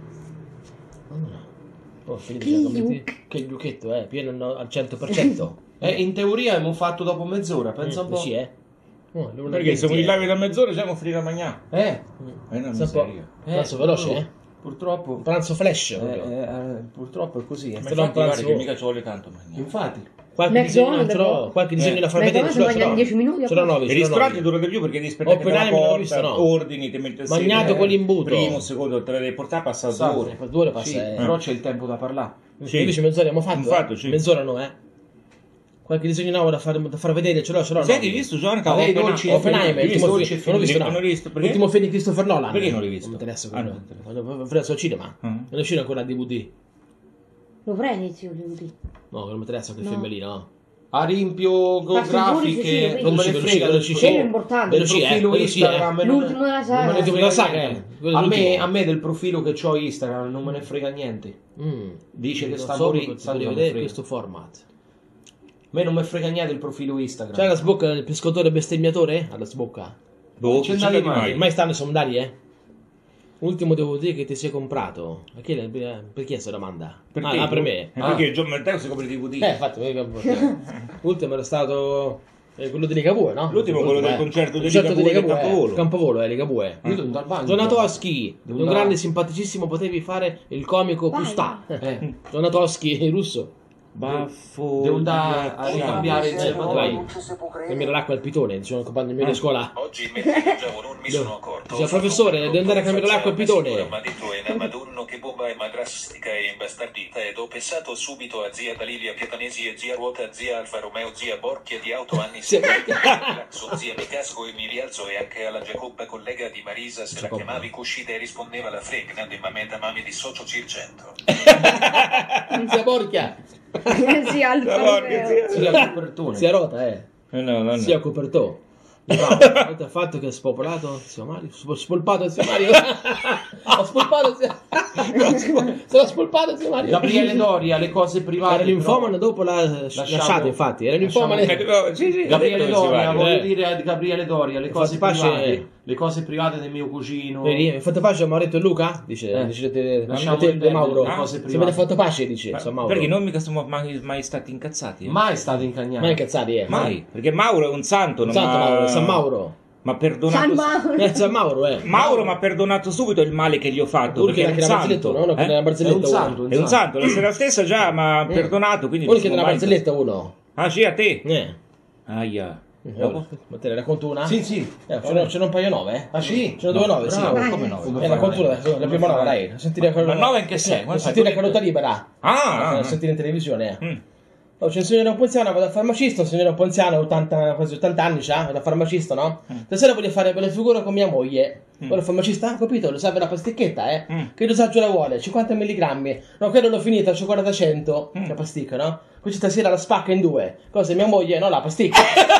Oh, finito Che i commenti. Che giucchetto, pieno al 100%. In teoria abbiamo fatto dopo mezz'ora, pensa un po'. Sì, Perché siamo in live da mezz'ora siamo finiti a mangiare. Eh, È una Sa un po'. miseria. Pranzo veloce, purtroppo. Pranzo flash. proprio. Purtroppo è così. Ma non infatti guarda pranzo- che mica ci vuole tanto mangiare. Infatti. Qualche disegno McDonald's, ce l'ho, però. qualche disegno da far vedere. McDonald's mangia in 10 minuti a Ce l'ho posto. 9. I ristoranti durano di più perché devi aspettare che Oppenheimer la l'ho porta, visto, no. ordini, ti metti a Magnato sedere, con l'imbuto. Primo, secondo, te le devi portare, passa Sa, 2 ore. 2 ore passa. Sì, però c'è il tempo da parlare. Sì. Invece mezz'ora abbiamo fatto. Abbiamo fatto, sì. Mezz'ora no, Qualche disegno nuovo da far vedere, ce l'ho. Sai che hai visto Jonathan? Ma lei dolci e Oppenheimer, Io l'ultimo dolci e film. Non l'ho visto, Non no. l'ho visto, perché? L'ultimo film di Christopher Nolan. Perché non l'hai visto? Non mi interessa Ah, quello. non ti interessa. L'ho preso al cinema. Non è uscito ancora a DVD. Lo prendi, zio, DVD. No, non mi interessa quel No. film lì, no. A rimpio Grafiche, grafiche, non me ne frega del sì, Quello è importante. del profilo quello sì, Instagram. non me- L'ultimo della non me saga. ne L'ultimo frega della saga, niente. quello è A me, l'ultimo. a me del profilo che ho Instagram non me ne frega niente. Dice che Non sta so, morendo, perché sa devi cosa me vedere frega. questo format. A me non mi frega niente del profilo Instagram. C'è la sbocca del pescatore bestemmiatore? Alla sbocca. Boh, C'è c'è andato di mai. mai. Ormai stanno i sondari, Ultimo DVD che ti sei comprato. Per chi è sta domanda? Perché? Per me. Perché John Matteo si copre i DVD. Infatti, ultimo era stato quello di Ligabue, no? L'ultimo, quello del concerto di Concerto Ligabue del Campovolo. Campovolo. Ligabue. Io devo andare al bagno. Donatowski, Devo un andare- grande simpaticissimo, potevi fare il comico Vai, Pustà. Donatowski, il russo. Baffo. devo andare a ricambiare il vai. serbatoio. Non ci si può Cambiare credere. l'acqua al pitone, dicevano il compagno mio di scuola. Oggi mentre mangiavo non mi sono accorto. Dice, professore, deve andare a cambiare l'acqua al pitone. Ma detto è una madonna che bomba è madrastica e imbastardita ed ho pensato subito a zia Dalilia Pietanesi e zia Ruota, zia Alfa Romeo, zia Borchia di auto anni Zia 70. Zia mi casco e mi rialzo e anche alla Giacobba collega di Marisa se la Giacobba. chiamavi Cuscida e rispondeva la fregna di mamma mami di socio circento. Zia Borchia. Sì, Alfa Porca Romeo. Sì, al copertone. Zia Rota, No. Zia Copertò. Avete fatto che ha spopolato zio Mario? Spolpato zio Mario? Ho spolpato zio Se l'ho spolpato zio Mario. Gabriele Doria, le cose private. Era linfomane, dopo l'ha lasciato, infatti. Era linfomane. Sì, Gabriele Doria, voglio Eh. dire a Gabriele Doria, le cose Infatti, private. Le cose private del mio cugino. Vedi, hai fatto pace a Mauretto e Luca? Dice Lasciamo te perdere Mauro. le cose Se private. avete fatto pace, dice San Mauro. Perché non mica siamo mai stati incazzati. Mai stato incagnato. Ma incazzati, Mai. Perché Mauro è un santo. Non Santo ha- Mauro, San Mauro. Ma perdonato. San Mauro. San Mauro, Mauro mi ha perdonato subito il male che gli ho fatto. Uno che Perché è era un barzelletta, santo. uno che era Eh? È barzelletta. un santo. È un santo. La sera stessa già mi ha perdonato. Quindi Uno non che era sono una mai- barzelletta uno. Ah, sì, a te. Aia. Dopo? Ma te ne racconto una? Sì, sì. Ce n'ho un paio 9, Ah, sì? Ce n'ho 2 9, sì. Bravo, Vai. Come no? Racconto una, la prima 9, dai. Sentire Ma 9 in che senso? Sentire caduta libera. Sentire in televisione. Oh, c'è un signore un po' anziano, vado al farmacista, un signore un po' anziano, quasi 80 anni c'ha, vado al farmacista, no? Stasera voglio fare belle figure con mia moglie. Ora il farmacista, capito, lo serve la pasticchetta, Che dosaggio la vuole? 50 mg. No, quello l'ho finita, c'ho 40 100, la pasticca, no? Questa stasera la spacca in 2. Cosa, mia moglie? No, la pasticca.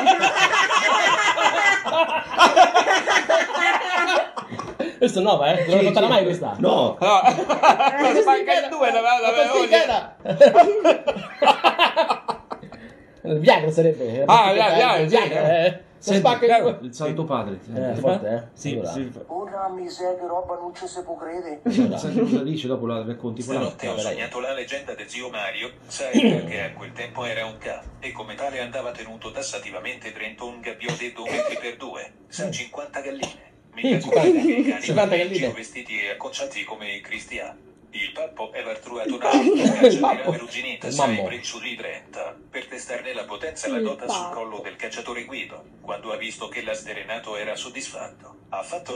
Questo è nuova, non l'ho contata mai questa. No. Spacca in due, La pasticchetta. Il Viagra sarebbe. Viagra. Si spacca in due. Il Santo Padre. Forte, Sì, Allora. sì. Ora miseria, che roba non ci si può credere. Sai cosa dice? Dopo la racconti quella. Stanotte ho sognato la leggenda di zio Mario, sai che a quel tempo era un ca, e come tale andava tenuto tassativamente dentro un gabbio di 2 metri per 2, sa 50 galline. Mica 50 galline. vestiti e acconciati come i cristiani. Il pappo è l'artruato cacciatore arrugginita, sai, mammo. breccioli 30, per testarne la potenza la Il gota sul pappo. collo del cacciatore Guido, quando ha visto che l'asserenato era soddisfatto. Ha fatto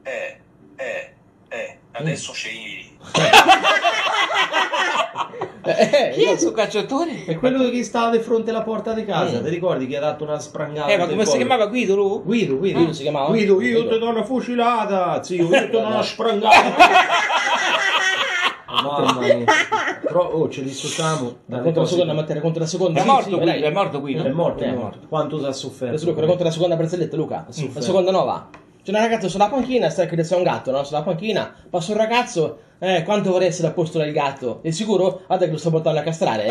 adesso scegli. Chi è il suo cacciatore? È quello che stava di fronte alla porta di casa. Ti ricordi che ha dato una sprangata? Ma come si chiamava Guido lui? Guido. Guido si chiamava? Guido, io ti do una fucilata, zio, io ti do una sprangata. Mamma mia. Però, ce li dissociamo. Racconta la seconda, Matteo, racconta la seconda. È Sì, morto sì, Guido, dai. è morto Guido. È morto. Quanto ti ha sofferto? Adesso Luca, racconta la seconda barzelletta, Luca. La seconda nuova. C'è una ragazza sulla panchina, sta che c'è un gatto, no? Sulla panchina, passa un ragazzo, quanto vorrei essere a posto del gatto? È sicuro? Guarda che lo sto portando a castrare,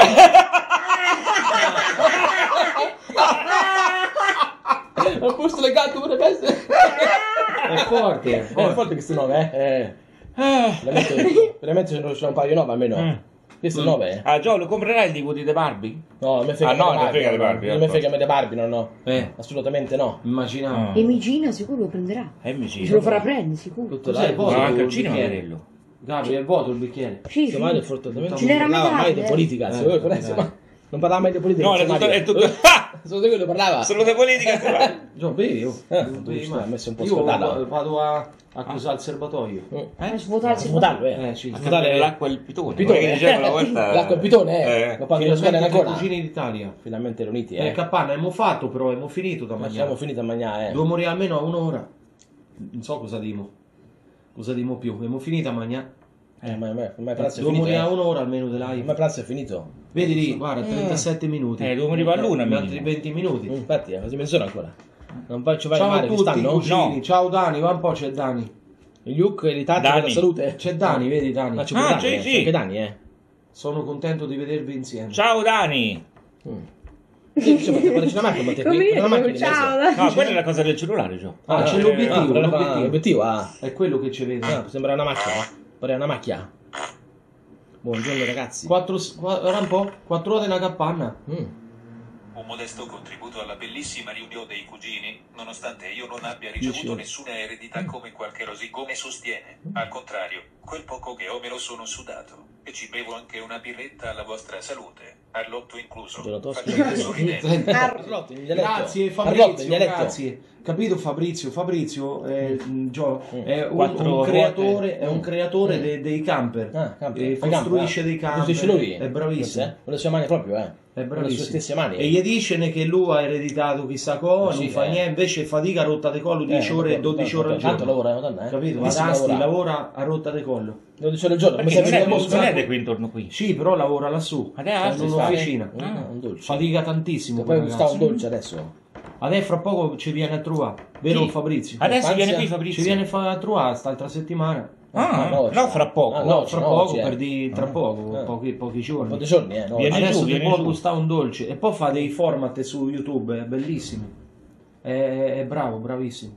A posto del gatto vorrebbe essere. È forte. È forte queste 9, Veramente ce ne sono un paio 9 almeno. Queste 9, Ah, Gio, lo comprerai il DVD di Barbie? No, non mi frega Ah, no, di non frega di Barbie, Non mi frega di Barbie, no. Eh. Assolutamente no. Immaginavo. E Migina sicuro lo prenderà. MC. Se lo farà prendere, sicuro. Tutto Cos'è là. il voto? Ma anche al il cinema bicchiere. vederlo. Gabri, è il voto il bicchiere. Sì, sì. Mario fortemente Ce n'era non parlava mai metà, di politica, se vuoi, non parlava mai di politica. No, zio è tutto- Mario. è tutto- Solo di quello parlava. Solo di politica. Gio, bevi, oh. Bevi, ha messo un po' io scordato. vado a accusare il serbatoio. Svuotarsi Svuotarlo, Sì. A Svuotare cambiare l'acqua e il pitone. pitone. Come diceva una volta. L'acqua al pitone, Lo paghi la scuola Finalmente ancora. tre cugini d'Italia. Finalmente riuniti, Capanna abbiamo fatto, però abbiamo finito da Ma mangiare. siamo finiti a mangiare, Devo morire almeno a un'ora. Non so cosa dimo. Cosa dimo più. Abbiamo finito a mangiare. Ma pranzo è Devo finito, morire a un'ora almeno di Ma live. pranzo è finito. Vedi lì, guarda, 37 minuti. devo morire all'una, Altri minimo. 20 minuti. Infatti, è quasi mezz'ora ancora. Non vai, ci vai Ciao a male tutti quest'anno? cugini. No. Ciao Dani, va un po' c'è Dani. Il Luke e l'Italia Dani. della salute. C'è Dani, vedi Dani. Ma c'è pure Ah, Dani, sì, c'è sì. anche Dani, Sono contento di vedervi insieme. Ciao Dani. Sì, ma c'è una macchina, ma Come una macchina di ciao. mezzo. No, quella è la cosa del cellulare, Gio. Ah, c'è l'obiettivo, però l'obiettivo. l'obiettivo, È quello che ci vede. sembra una macchina, pare una macchia. Buongiorno ragazzi. Guarda un po', 4 ore una capanna. un modesto contributo alla bellissima riunione dei cugini, nonostante io non abbia ricevuto nessuna eredità come qualche rosigone sostiene. Al contrario, quel poco che ho me lo sono sudato. E ci bevo anche una birretta alla vostra salute, Arlotto incluso. Facciate sorridere. Arlotto, in dialetto. Grazie Arlotto, Fabrizio, in dialetto. grazie. Capito Fabrizio? Fabrizio è, è Quattro un creatore, ruote. è un creatore dei camper. Ah, camper. E Fa costruisce camper, dei camper. Costruisce lui. È bravissimo. Con le sue mani proprio, È Con le sue bravissimo. stesse mani. E gli dice che lui ha ereditato chissà cosa, Sì, non fa niente, invece fatica a rotta di collo 10 ore e 12 ore al Tanto giorno. lavora, Madonna, Capito? Ma Madasti lavora a rotta di collo. 12 ore al giorno, come Perché sempre non abbiamo è di qui intorno qui. Sì, però lavora lassù. Adesso in un'officina. un dolce. Fatica tantissimo. Poi quel sta un ragazzo. dolce adesso. Adesso fra poco ci viene a trovare, vero Chi? Fabrizio? Adesso viene qui Ci Fabrizio. viene a trovare quest'altra settimana. Ah, no, no, fra poco. Ah, No, no, fra no, poco, oggi, per di tra poco, Ah. pochi Un po' giorni. di giorni, no? Vieni Adesso giù, ti vieni può giù. gustare un dolce e poi fa dei format su YouTube, è bellissimo. È bravo, bravissimo.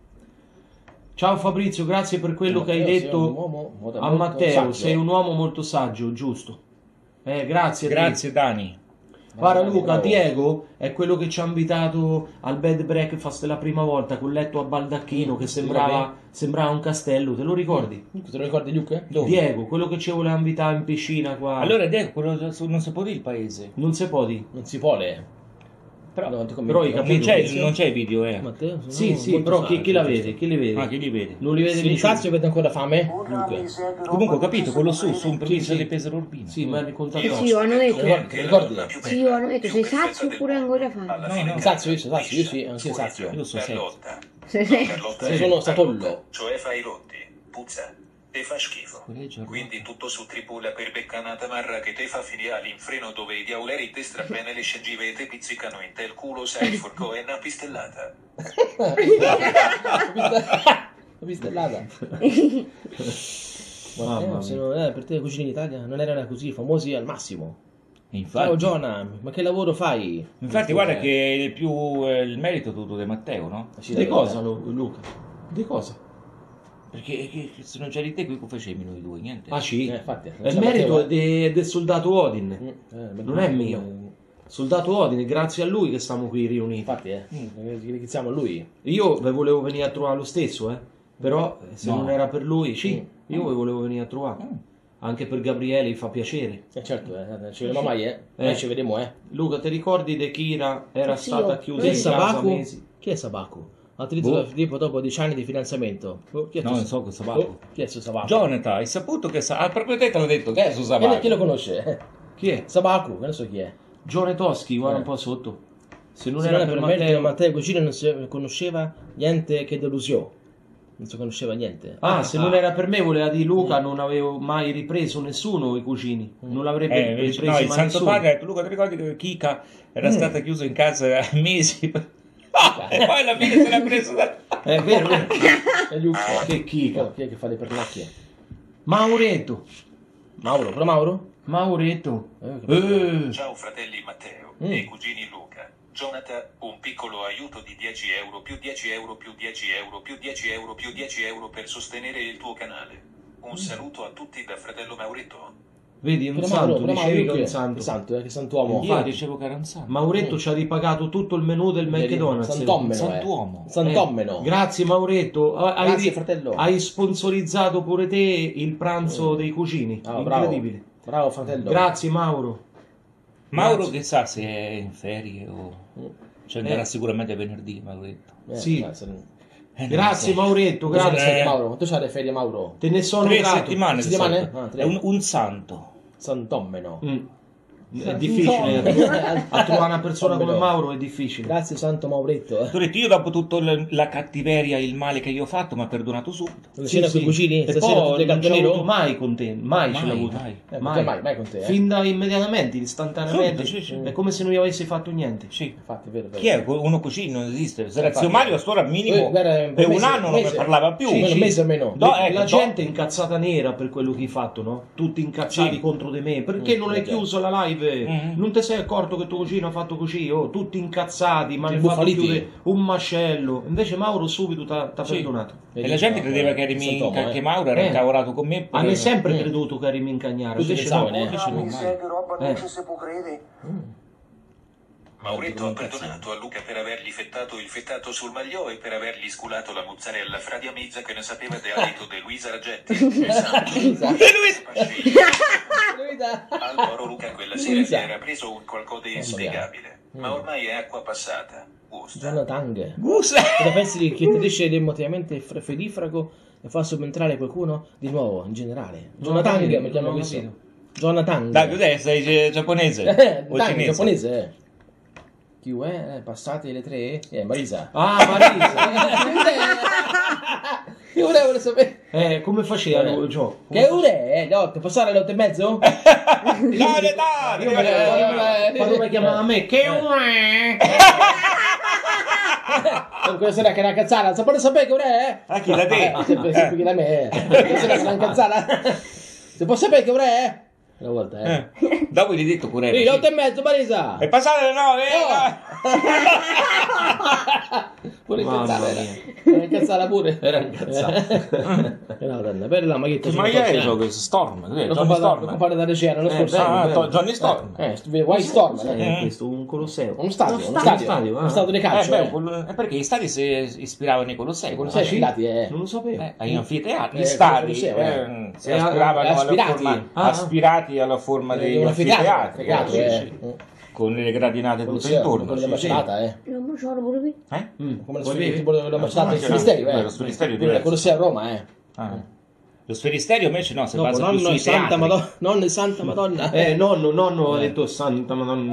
Ciao Fabrizio, grazie per quello che hai Matteo, sei un detto uomo molto a Matteo. saggio. Sei un uomo molto saggio, giusto? Grazie a te. Grazie Dani. Guarda Bravo. Luca, Diego è quello che ci ha invitato al bed breakfast la prima volta col letto a baldacchino che sembrava un castello, te lo ricordi? Te lo ricordi Luke? Dove? Diego, quello che ci voleva invitare in piscina qua. Allora Diego, quello non si può dire il paese. Non si può dire. Non si può le. Però, No, ti però i commenti. capito. non c'è il video, Matteo? Sì, sì, però chi la vede? Chi li vede? Ah, chi li vede? Non li vede Sì, nessuno. Fazio vede ancora fame? Una Luke. miseria che Comunque ho roba capito, non quello ci si su in crede. provincia Sì, di sì. Pesaro Urbino. Sì, ma hai contato. Io Sì, hanno detto. Ti ricordi? Sì, hanno detto, sei sazio oppure ancora fame? No, Sazio, io sono sazio, io sì, anche sazio. Io so Carlotta. Sì, sì. Carlotta Sono è Satollo. Carlotta, cioè fa i rotti, puzza e fa schifo. Legge, Quindi tutto su tripulla per beccanata marra che te fa finire all'infreno dove i diauleri te strappene le scengive e te pizzicano in te il culo sai forco e una pistellata. L'ho pistellata. Mamma mia. Per te cucini in Italia non erano così famosi al massimo. Infatti, Ciao Giona, ma che lavoro fai? infatti guarda che più il merito è tutto di Matteo, no? Sì, Di la cosa, verità. Luca? Di cosa? Perché se non c'eri te qui che facevamo noi due? Niente. Ah sì, Infatti. il merito è del soldato Odin. Non è mio. Infatti, Soldato Odin, grazie a lui che stiamo qui riuniti. iniziamo a lui. Io ve volevo venire a trovare lo stesso, però se No. non era per lui, sì, io ve volevo venire a trovare. Anche per Gabriele gli fa piacere. Certo, ci vedremo mai, Noi ci vedremo, Luca, ti ricordi di Kira era Sì, stata io. chiusa Chi è in casa Sabaku? mesi? Chi è Sabaku? Ha utilizzato tipo dopo 10 anni di fidanzamento. Chi è No, non so questo Sabaku. Chi è questo Sabaku? Jonathan, hai saputo che proprio te l'ho detto che è su Sabaku. Chi lo conosce? Chi è? Sabaku, non so chi è. Gione Toschi, guarda un po' sotto. Se non Se era non è per per Matteo... Matteo Cucina non si conosceva niente che delusione. Non si conosceva niente. Ah, se non era per me, voleva dire Luca, non avevo mai ripreso nessuno i cugini. Non l'avrebbe Invece, ripresi no, mai il Santo nessuno. Padre ha detto, Luca, ti ricordi che Kika era stata chiusa in casa mesi? E poi alla fine se l'ha preso da... È vero, vero. È Luca. Che chica. Chi è che fa le pernacchie? Mauretto. Mauro, però Mauro? Mauretto. Che Ciao fratelli Matteo e cugini Luca. Jonathan, un piccolo aiuto di 10 euro più 10 euro più 10 euro più 10 euro più 10 euro per sostenere il tuo canale. Un saluto a tutti da fratello Mauretto. Vedi, un Però santo, Mauro, dicevi che è un che santo. santo, che santuomo. Io dicevo che era un santo. Mauretto ci ha ripagato tutto il menù del McDonald's. Santommeno. Santuomo. Santommeno. Grazie Mauretto. Grazie, fratello. Hai sponsorizzato pure te il pranzo dei cugini. Ah, bravo. Incredibile. Bravo fratello. Grazie Mauro. Mauro che sa se è in ferie o... Cioè andrà sicuramente venerdì, mi ha detto. Sì. Non Grazie so. Mauretto, Quanto grazie. sei, Mauro? Quanto c'hai le ferie, Mauro? Te ne sono 3 grato. settimane. Settimane? di solito. Ah, 3. È un santo. Santommeno. È difficile. A trovare una persona come Mauro è difficile. Grazie Santo Mauretto. Ti ho detto, io dopo tutta la cattiveria e il male che io ho fatto mi ha perdonato subito. Stasera con i cugini? E Stasera tutti poi i non ce l'ho avuto nero? mai con te, mai ce l'ho avuto. mai. Mai con te, Fin da immediatamente, istantaneamente. Subito, sì. È come se non gli avessi fatto niente. Sì. Infatti, vero, vero. Chi è? Uno così non esiste. Se Infatti. zio Mario a st'ora minimo Guarda, per un mese, anno non mi mese. parlava più. Sì, un mese o meno. No, La ecco, gente è incazzata nera per quello che hai fatto, no? Tutti incazzati Sì. contro di me. Perché non hai chiuso la live? Mhm. Non ti sei accorto che tuo cugino ha fatto così? Oh, tutti incazzati, ma Tutti ne ha fatto imbufaliti. chiudere un mascello. Invece Mauro subito t'ha Sì. perdonato. E la gente credeva che, che Mauro era incavorato con me. Hanno sempre creduto che eri mincagnaro. Tutti Invece pensavano, no. Dice Una non miseria che roba non ci si può credere. Mauretto ha perdonato a Luca per avergli fettato il fettato sul magliò e per avergli sculato la mozzarella fra Diamizza che ne sapeva dell'alito di Luisa Raggetti. Al poro Luca quella sera si era preso un qualcosa di inspiegabile, ma ormai è acqua passata. Gusta. Jonathan. Gusta. Cosa pensi che ti dice emotivamente fedifrago e fa subentrare qualcuno di nuovo in generale? Jonathan, mi chiamo questo. Jonathan. Dai, cos'è? Sei giapponese? O Tang, cinese? giapponese. Chi è? Passate le 3? Marisa. Ah, Marisa. Che ora vuole sapere? Come faceva il gioco? Che ora è? Le 8? Passare alle 8 e mezzo? Dai, Quando mi chiamava a me, che ora è? Quella sera che era cazzata, sapete sapere che ora è? Ah, chi da te? Sempre che da me. Quella sera che era cazzata. Se può sapere che ora è? Una volta, Dopo gli hai detto pure. Sì, le 8 e mezzo, Marisa. È passate le 9, Pure Mamma incazzata mia. era. Incazzata pure. Era incazzato. No, donna, per la maglietta. Ma ieri è questo Storm? Cos'è? Lo Johnny Storm? compare da Recea l'anno scorso. Johnny Storm. White Storm. Questo, un Colosseo. Uno stadio. Uno stadio, di calcio. È perché gli stadi si ispiravano ai Colossei. Colossei filati, Non lo sapevo. Agli anfiteatri, gli il stadi Colosseo, si ispiravano alla aspirati. forma, aspirati alla forma degli un anfiteatri, anfiteatro, con le gradinate tutte intorno. con la macerata, L'ho bruciato pure qui. come la tipo la macerata del c'era- Filisterio, lo Sferisterio è Quella diverso. Colosseo a Roma, Lo Sferisterio invece no, si Dopo, basa più nonno sui Santa teatri. Madonna, nonno Santa Madonna. Nonno ha detto Santa Madonna.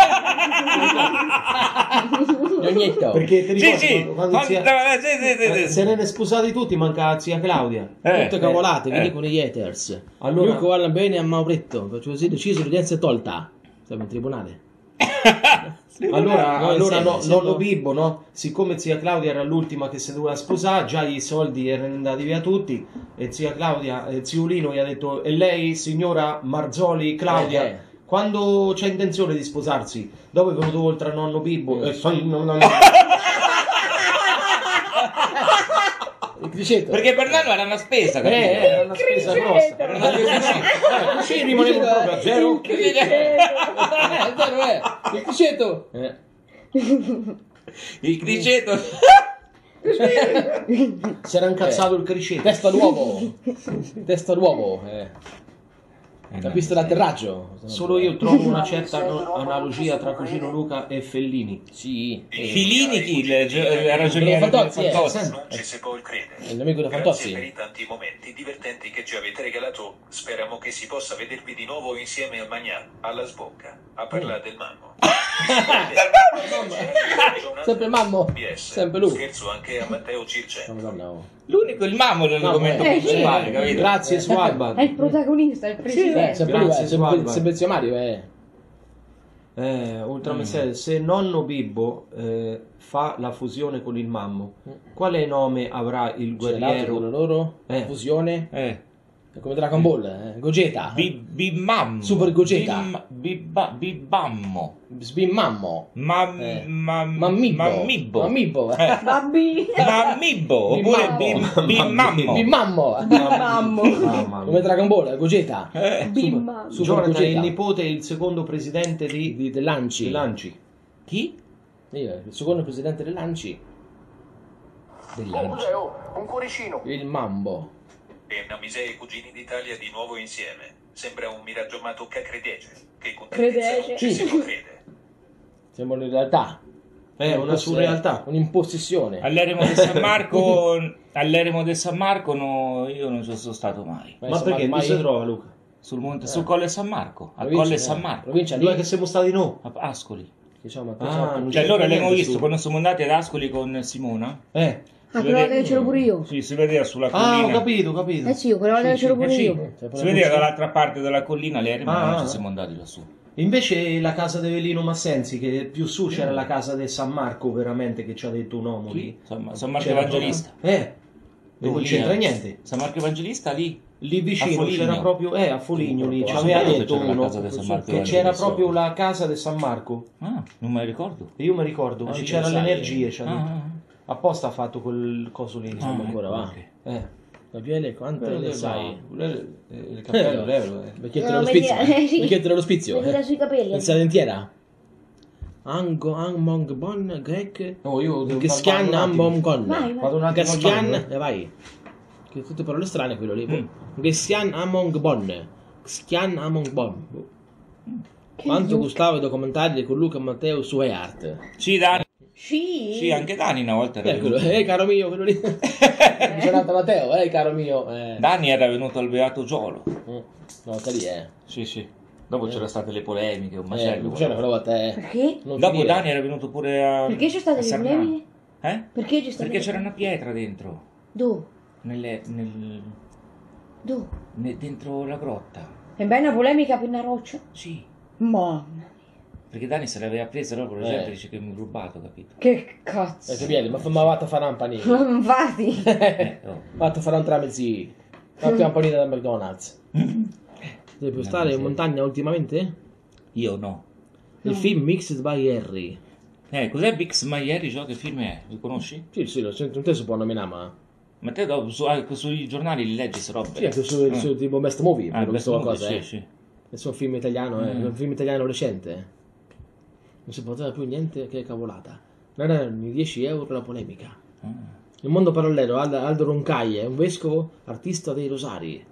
Nognetto. Perché ti ricordi Sì, quando sì. se ne è scusati tutti, manca la zia Claudia. Tutte cavolate che dicono gli haters. Allora- Lui che guarda bene a Mauretto, perché così deciso l'udienza è tolta. Siamo in tribunale. Allora insieme, no, siamo- nonno Bibbo, no? Siccome zia Claudia era l'ultima che si doveva sposare, già i soldi erano andati via tutti e zia Claudia, zio Ulino gli ha detto: e lei, signora Marzoli Claudia, quando c'è intenzione di sposarsi? Dopo è venuto oltre a nonno Bibbo e Il criceto. Perché per nonno era una spesa, capito? era una spesa grossa. Così rimanevo proprio a zero. Il criceto. Il criceto. Si era incazzato il criceto. Testa d'uovo. Testa d'uovo. La pista d'atterraggio. Solo io trovo una certa analogia tra Cugino Luca e Fellini. Sì. Filini chi? Il ragioniere Fantozzi, Fantozzi. Non ci si può credere. È il nemico da Grazie Fantozzi. per i tanti momenti divertenti che ci avete regalato. Speriamo che si possa vedervi di nuovo insieme a Magnà, alla sbocca, a parlare del mammo. Sempre mammo. PS. Sempre lui. Scherzo anche a Matteo Circe. Madonna, oh. L'unico, il mammo dell'argomento principale, capito? Grazie Swalbard. È il protagonista, il presidente. Sempre lui, Grazie, sempre Svalbard. sempre zio Mario, Oltre a me, se nonno Bibbo fa la fusione con il mammo, quale nome avrà il C'è l'altro guerriero? con loro, fusione, è come Dragon Ball, Gogeta, Bimammo. Super Gogeta. Bibammo. Sbimmammo, Mammibbo. Mammibbo, Babbi. Mammibbo. Oppure Bimammo. Bimmammo, Mammo. Mamma come mia. Dragon Ball, Gogeta, Bimma. Super Jonathan è il Gogeta, nipote e il secondo presidente di dell'Anci, Lanci. Chi? il secondo presidente dell'Anci, Cos'è, oh? Un cuoricino. il Mambo. Penna Misè e cugini d'Italia di nuovo insieme. Sembra un miraggio ma tocca credece. Che con Credece. non ci si può credere. Siamo in realtà. È una surrealtà. Un'impossessione. All'eremo di San Marco no, io non ci sono stato mai. Ma perché? Dove si trova Luca? Sul Colle San Marco, al Provincia, Colle San Marco, Provincia Dove lì, che siamo stati noi? a Ascoli. diciamo, Non Cioè c'è loro l'abbiamo niente visto su- quando siamo andati ad Ascoli con Simona. Ah, quella volta che c'ero pure io. Sì, si vedeva sulla Ah, collina. ho capito. Eh sì, quella volta che c'ero pure io. Si vedeva dall'altra parte della collina l'eremo, Ah, noi ci ah. siamo andati lassù. Invece la casa di Velino Massenzi, che più su c'era la casa di San Marco, veramente, che ci ha detto un uomo lì. San Marco C'era Evangelista. E non Lì, c'entra niente. San Marco Evangelista lì. Lì A vicino Foligno. c'era proprio, a Foligno lì, ci Non aveva sapevo che detto c'era la uno casa di San Marco che c'era Evangelista. proprio la casa di San Marco. Ah, non me la ricordo. E io mi ricordo, Ah, ci sì, c'era lo sai. l'energia, ci ha detto. Ah, Apposta ha fatto quel coso lì, insomma. ancora va. ok. Gabriele, quante ne sai? Il cappello, Vecchietto No, dello spizio. sì. Vecchietto dello spizio. Vedila sui capelli. Pensa dentiera. Angmong Bon, Grek, Oh, io devo Gschian vado un attimo. Ambom Gon. Vai, vai. Vado un attimo al Gschian, bagno, vai. Che tutte parole strane quello lì. Gschian Among Bon. Gschian Among Bon. Quanto gustavano i documentari con Luca Matteo su eArt. Sì, Dani. Sì. Sì, anche Dani una volta era Quello, venuto. caro mio, quello lì. Giornata Matteo, caro mio. Dani era venuto al Beato Giolo. No, sta lì, Sì, sì. Dopo c'erano state le polemiche, un macello. c'era quella volta, Perché? Non Dopo finire. Dani era venuto pure a. Perché c'è state a le Sarnano. polemiche? Perché Perché c'è stata c'era una pietra dentro. Dove? Dove? Dentro la grotta. E beh, una polemica per una roccia? Sì. Mamma. Perché Dani se l'aveva presa, dopo la gente dice che mi ha rubato, capito? Che cazzo. Piede, ma vado a fare un panino. Infatti. No. Vado a fare un tramezzi. Fatti un panino da McDonald's. Devi stare in montagna ultimamente? Io no. Il film Mixed by Harry. Cos'è Bix Maieri? Che film è? Lo conosci? Sì, lo sento, non te si può nominare, ma... Ma te dopo sui giornali li leggi se robe? Sì, anche su tipo Best Movie, ho visto qualcosa, Sì, sì. È un film italiano, un film italiano recente. Non si poteva più niente, che cavolata. Non erano i 10 euro la polemica. Il mondo parallelo, Aldo Roncaille, è un vescovo artista dei rosari.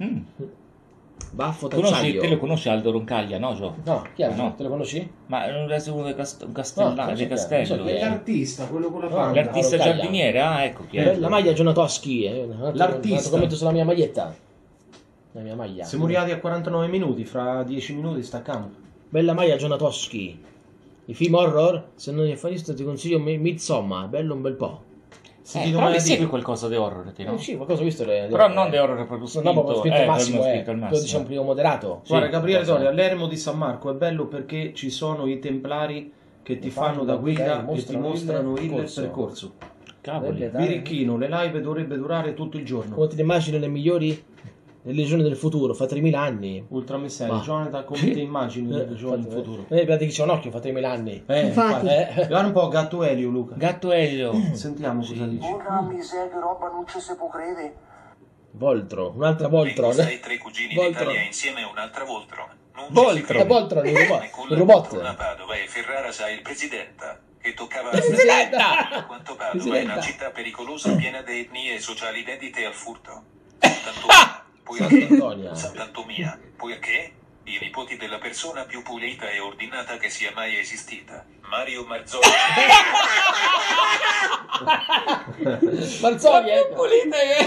Baffo Te d'acciaio. lo conosci Aldo Roncaglia, no Gio? No, chi è? No. Te lo conosci? Ma non è uno dei No, castellani, non so dei chi è, castello. non so chi è. L'artista, quello con la No, panda. L'artista Roncaglia. giardiniere, ecco chi è. La maglia Gionatowski, L'artista. commento sulla mia maglietta. La mia maglia. Siamo arrivati a 49 minuti, fra 10 minuti staccamo. Bella maglia Gionatowski. I film horror, se non ne fai visto ti consiglio Midsommar, bello un bel po'. Però li segui qualcosa di horror, te, no? Sì, qualcosa ho visto. Però non di horror proprio spinto. No, proprio spinto al massimo, spinto al Quello massimo. diciamo primo moderato. Guarda, Sì, Gabriele cosa? Toni, all'eremo di San Marco è bello perché ci sono i templari che ti fanno da guida e ti mostrano il percorso. Cavoli. Birichino, le live dovrebbe durare tutto il giorno. Come ti immagini le migliori legioni del futuro, fa 3000 anni. Ultramessere, Ma- Jonathan, come ti immagini le giorni del futuro? Vedi che c'è un occhio, fa 3000 anni. Infatti. Guarda un po' Gatto Elio, Luca. Gatto Elio. Sentiamo cosa dice. Ora miseria che roba non ci si può credere. Voltro, un'altra Voltron. Sei tre cugini Voltron. d'Italia insieme a un'altra Voltron. Non ci Voltron. si crede. Voltron, il robot. Con Il la robot. Voltron a Padova e Ferrara sai il presidente che toccava Presidenta! a quanto Padova è Presidenta. una città pericolosa piena di etnie sociali dedite al furto. Tanto poi Antonia. tanto mia, poiché i nipoti della persona più pulita e ordinata che sia mai esistita, Mario Marzoli. Marzoli, Pulita che...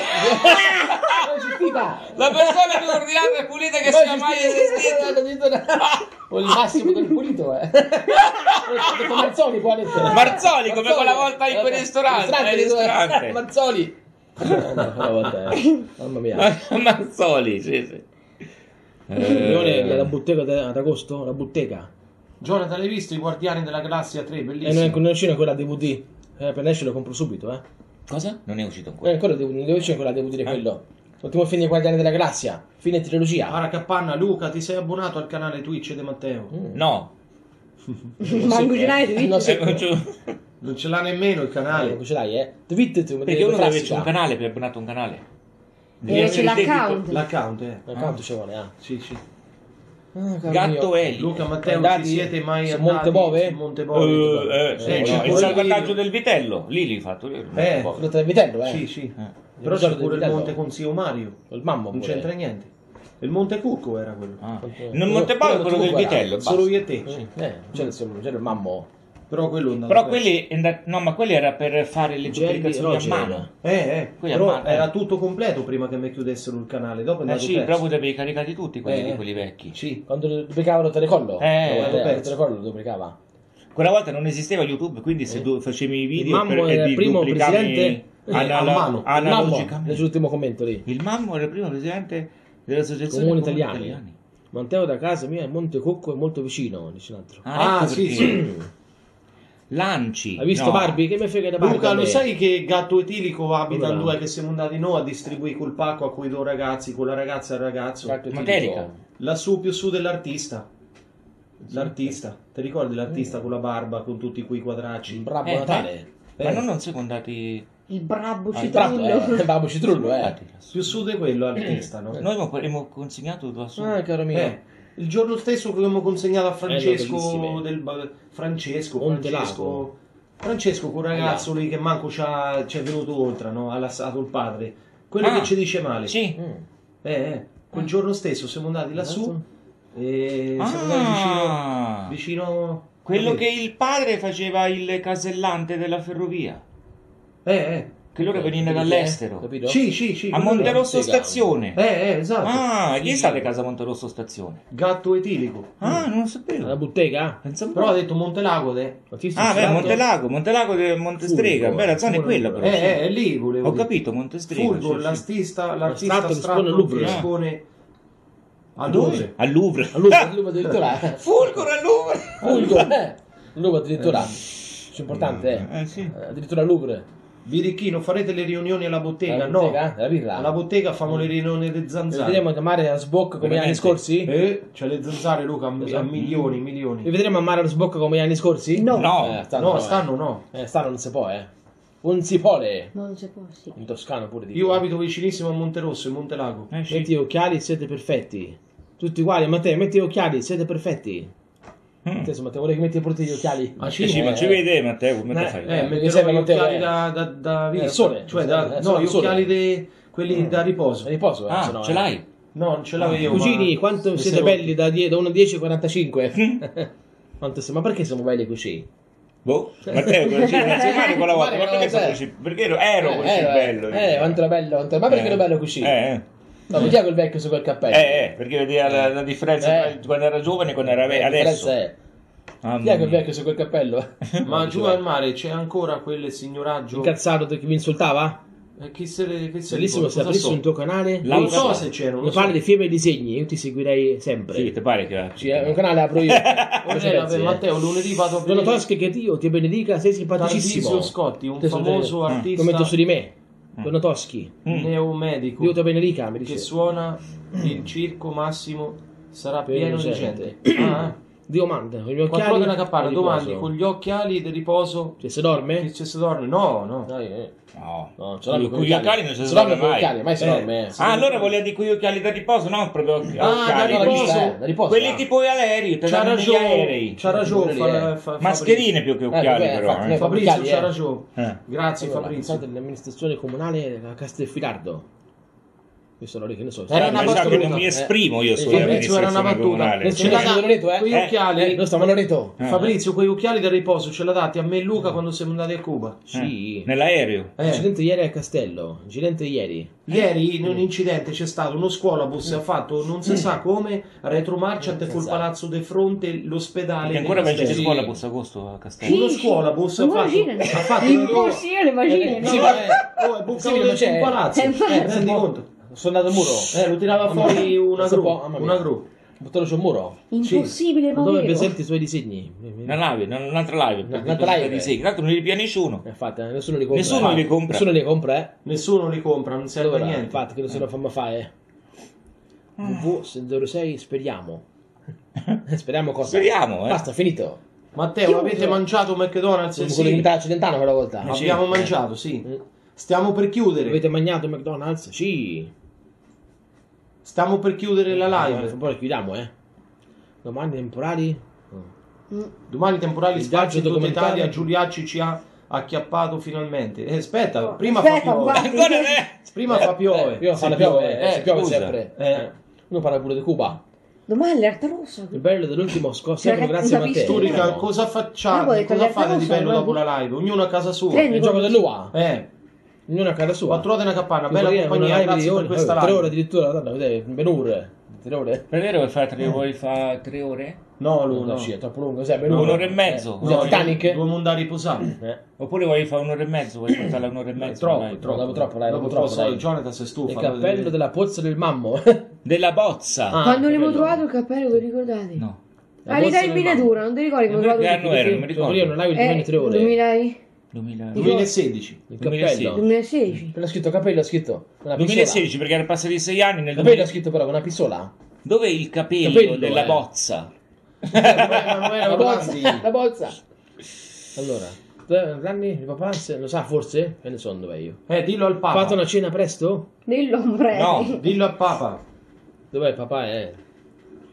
La persona più ordinata e pulita che sia mai esistita. O il massimo del pulito, Detto Marzoli, può detto. Marzoli, come quella volta in quel ristorante. ristorante. Marzoli. Mamma mia. Marzoli, sì, sì. La bottega ad agosto? La bottega. Jonathan, l'hai visto i Guardiani della Galassia 3? E Bellissimo. non c'è ancora DVD. Per esce lo compro subito, Cosa? Non è uscito ancora. ancora dove c'è ancora DVD quello? Ultimo film dei Guardiani della Galassia. Fine trilogia. Guarda Capanna, Luca, ti sei abbonato al canale Twitch di Matteo? No. Manco ce l'hai tu? No, sì. Non ce l'ha nemmeno il canale. Ce l'hai, Tweet tu. Perché uno deve avere un canale per abbonato a un canale. C'è l'account. L'account, L'account ci vuole, Sì, sì. Gatto Elio. Luca, Matteo, Andati ci siete mai su andati Montebove? su Montebove? Sì, c'è no, il pure salvataggio del vitello. Lì l'hai fatto. Frutta del vitello, Sì, sì. Però Il c'è del pure il vitello. Monte con zio Mario. Il mammo Non pure. c'entra niente. Il Monte Cucco era quello. Non Montebove è quello del Comunque, vitello. Solo basta. io e te. C'era il mammo. Però quello è andato Però perso. quelli, no, ma quelli era per fare le Jelly pubblicazioni a Roger. mano. Però a mano, era tutto completo prima che mi chiudessero il canale. Dopo è andato Sì, perso. proprio devi caricati tutti quelli di quelli vecchi. Sì. Quando dupplicavano il telecollo. l'ho Il perso. telecollo lo duplicava. Quella volta non esisteva YouTube, quindi se facevi i video Mammo e era il li primo duplicavi presidente a mano. Il mammo, analogicamente. nell'ultimo commento lì. Il Mammo era il primo presidente dell'associazione Comuni Comuni italiani. Matteo da casa mia, Monte Cocco è molto vicino, dice un altro. ecco sì, perché. sì. Lanci. Hai visto no. Barbie? Che mi frega da Barbie? Luca, a lo me? sai che Gatto Etilico abita Come va? due che siamo andati noi a distribuire col pacco a quei due ragazzi, con la ragazza e il ragazzo? Gatto Materica. Etilico. Lassù più su dell'artista. L'artista. Ti ricordi l'artista con la barba, con tutti quei quadracci? Brabbo Eh, Natale. Ma non siamo andati. Il brabbo Brabbo, citrullo. Babbo Citrullo, Più su di quello artista, no? Noi abbiamo consegnato da su. Caro mio. Il giorno stesso che abbiamo consegnato a Francesco bellissime. Francesco, quel ragazzo lì che manco ci è venuto oltre, no? Ha lasciato il padre. Quello che ci dice male. Sì. Quel giorno stesso siamo andati lassù e siamo andati vicino Quello che il padre faceva il casellante della ferrovia. Che loro venivano dall'estero. Capito? Sì. A Monterosso stazione. Esatto. Ah, chi sta a casa a Monterosso stazione? Gatto etilico. Ah, non lo sapevo. La bottega? Però ha detto Montelago te. Montelago di Montestrega. Beh, la zona è quella però. È lì volevo Ho dire. capito, Montestrega. Fulgor, sì. l'artista Astratto che astratto espone al Louvre. che espone al Dove? Louvre. Al Louvre. Allora addirittura. Fulgor al Louvre. Fulgor. Louvre addirittura. È importante, Sì. Addirittura al Louvre. Birichino, farete le riunioni alla bottega? La No. bottega? La birra? Alla bottega famo le riunioni delle zanzare. Vedremo a mare a sbocca come gli anni Veramente? scorsi? C'è le zanzare, Luca, a milioni. Li vedremo a mare a sbocca come gli anni scorsi? No. No. Stanno no. Stanno non si può, Non si può, Non si può, sì. In Toscano pure di Io abito vicinissimo a Monterosso, in Montelago. Sì. Metti gli occhiali, siete perfetti. Tutti uguali, Matteo, metti gli occhiali, siete perfetti. Adesso Matteo, vorrei che metti pure gli occhiali. Ma Sì, ma ci vede Matteo, come te fai? metterò serve gli Matteo, occhiali da vista. il sole. Cioè, Il no, gli sole. occhiali quelli da riposo. Riposo, Ah, se no, ce l'hai? No, non ce l'avevo. Cugini, ma quanto mi siete sei belli da 1 a 10, 45. Ma perché siamo belli così? Boh, Matteo, non si male quella volta, ma Guarda, perché sono guarda, così? Perché ero così bello. quanto era bello, ma perché ero bello così? No, vediamo quel vecchio su quel cappello. Perché vedeva la differenza tra quando era giovane e quando era adesso. Mamma Chi è quel mia. vecchio su quel cappello? Ma giù al mare c'è ancora quel signoraggio. Incazzato che mi insultava? Chi se le Bellissimo, se aprissi un tuo canale. Non Laura- so se c'è, non lo Mi so. parli di film e disegni, io ti seguirei sempre. Sì, ti pare che Sì, un canale apro io. Matteo, lunedì vado a Dono vedere Toschi, che Dio ti benedica, sei Tardizio simpaticissimo. Scotti, un Te so famoso dire. artista Commento su di me. Dono Toschi, neomedico Dio ti benedica, mi che dice. suona il circo Massimo sarà pieno di gente. Dio manda, con gli occhiali. Quattro una cappana, di domandi riposo. con gli occhiali di riposo. Cioè, se dorme? Che si dorme? No. No, No, con gli occhiali non si se dorme dorme con gli mai. occhiali, mai si dorme. Ah, allora voleva dire quegli occhiali da riposo, no? Proprio occhiali. da riposo. Da riposo. Quelli tipo gli aerei, te C'ha danno gli aerei. ragione. Mascherine più che occhiali vabbè, però. infatti, Fabrizio occhiali, c'ha ragione. Grazie Allora, Fabrizio. pensate all'amministrazione comunale a Castelfidardo. Io sono lì che ne so. Era una Ma sa che battuta. non mi esprimo io sulla Fabrizio era una amministrazione battuta. comunale. Ce l'ha data quegli occhiali. Noi stiamo a Loreto. Fabrizio, quegli occhiali da riposo ce l'ha dati a me e Luca quando siamo andati a Cuba. Sì. Nell'aereo. Incidente ieri a Castello. Incidente ieri. Ieri in un incidente c'è stato uno scuolabus ha fatto non si sa come retromarcia ante fu il palazzo de fronte l'ospedale Che ancora di vai a Castello. scuola posto agosto a Castello. Uno scuolabus ha fatto Impossibile, immagini. sì, è bucato dentro un palazzo. Rendi conto? Sono andato al muro. Lo tirava fuori una Questo gru. po', mamma mia. Una gru. Buttato sul muro. Impossibile, Ma ma dove vero. presenti i suoi disegni? Un'altra live. Un'altra live. Tanto non li pia nessuno. Infatti, nessuno li compra. Nessuno li compra. Nessuno li compra, Nessuno li compra, non serve a Allora, niente. infatti, che non se lo fanno fare. WW606, speriamo. Speriamo cosa? Speriamo, Basta, finito. Matteo, avete mangiato McDonald's? Siamo Sì. quello di Celentano quella volta. Abbiamo mangiato, sì. Stiamo per chiudere. Avete mangiato McDonald's? Sì. Stiamo per chiudere la live. Poi chiudiamo, Domani temporali. Domani temporali Il sparsi in viaggio tutta documentario. Italia. Giuliacci ci ha acchiappato finalmente. Aspetta, prima Aspetta, fa piove. guarda. Prima fa piove. Prima fa la piove, si piove scusa. sempre. Uno parla pure di Cuba. Domani l'Arta Rossa. Il bello dell'ultimo scorso, Cioè, sempre grazie a capisci? Matteo. Storica, No. cosa Ah, facciamo? poi detto Cosa che fate di cosa, bello ma- dopo la live? Ognuno a casa sua. Prendi Il gioco dell'UA. Ognuno a casa sua. 4 ore una capanna, Io bella vorrei compagnia, una live grazie di per ore, questa 3 ore live. addirittura, guarda, vedete, ben ore. 3 ore? Per vero vuoi fare 3 ore? No, No, no. sì, è troppo lungo, sai, ben Un'ora e mezzo. No, Titanic? Dobbiamo andare a riposare. Oppure vuoi fare un'ora e mezzo? Vuoi portarla un'ora e mezzo? Troppo, dai. troppo, troppo, dai, Dopo dopo troppo, troppo, dai. Jonathan si stufa. Il cappello della pozza del mammo. Della bozza. Ah, Quando abbiamo cappello. trovato il cappello, vi ricordate? No. Qualità in miniatura, non ti ricordi come Che trovato anno era? Non mi Io ricordo. una live di meno di 3 ore. 2016. Il 2016. cappello. 2016. L'ha scritto capello, ha scritto. Una 2016 perché erano passati 6 anni nel Capello ha 2000. scritto però con una pistola. Dov'è il capello, Capello, della bozza? Emanuele La bozza, Orlandi. la bozza. Allora, Ranni, il papà lo sa forse? Che ne so dov'è io. Dillo al Ha Papa. fatto una cena presto? Dell'ombre. No. Dillo al Papa. Dov'è il papà?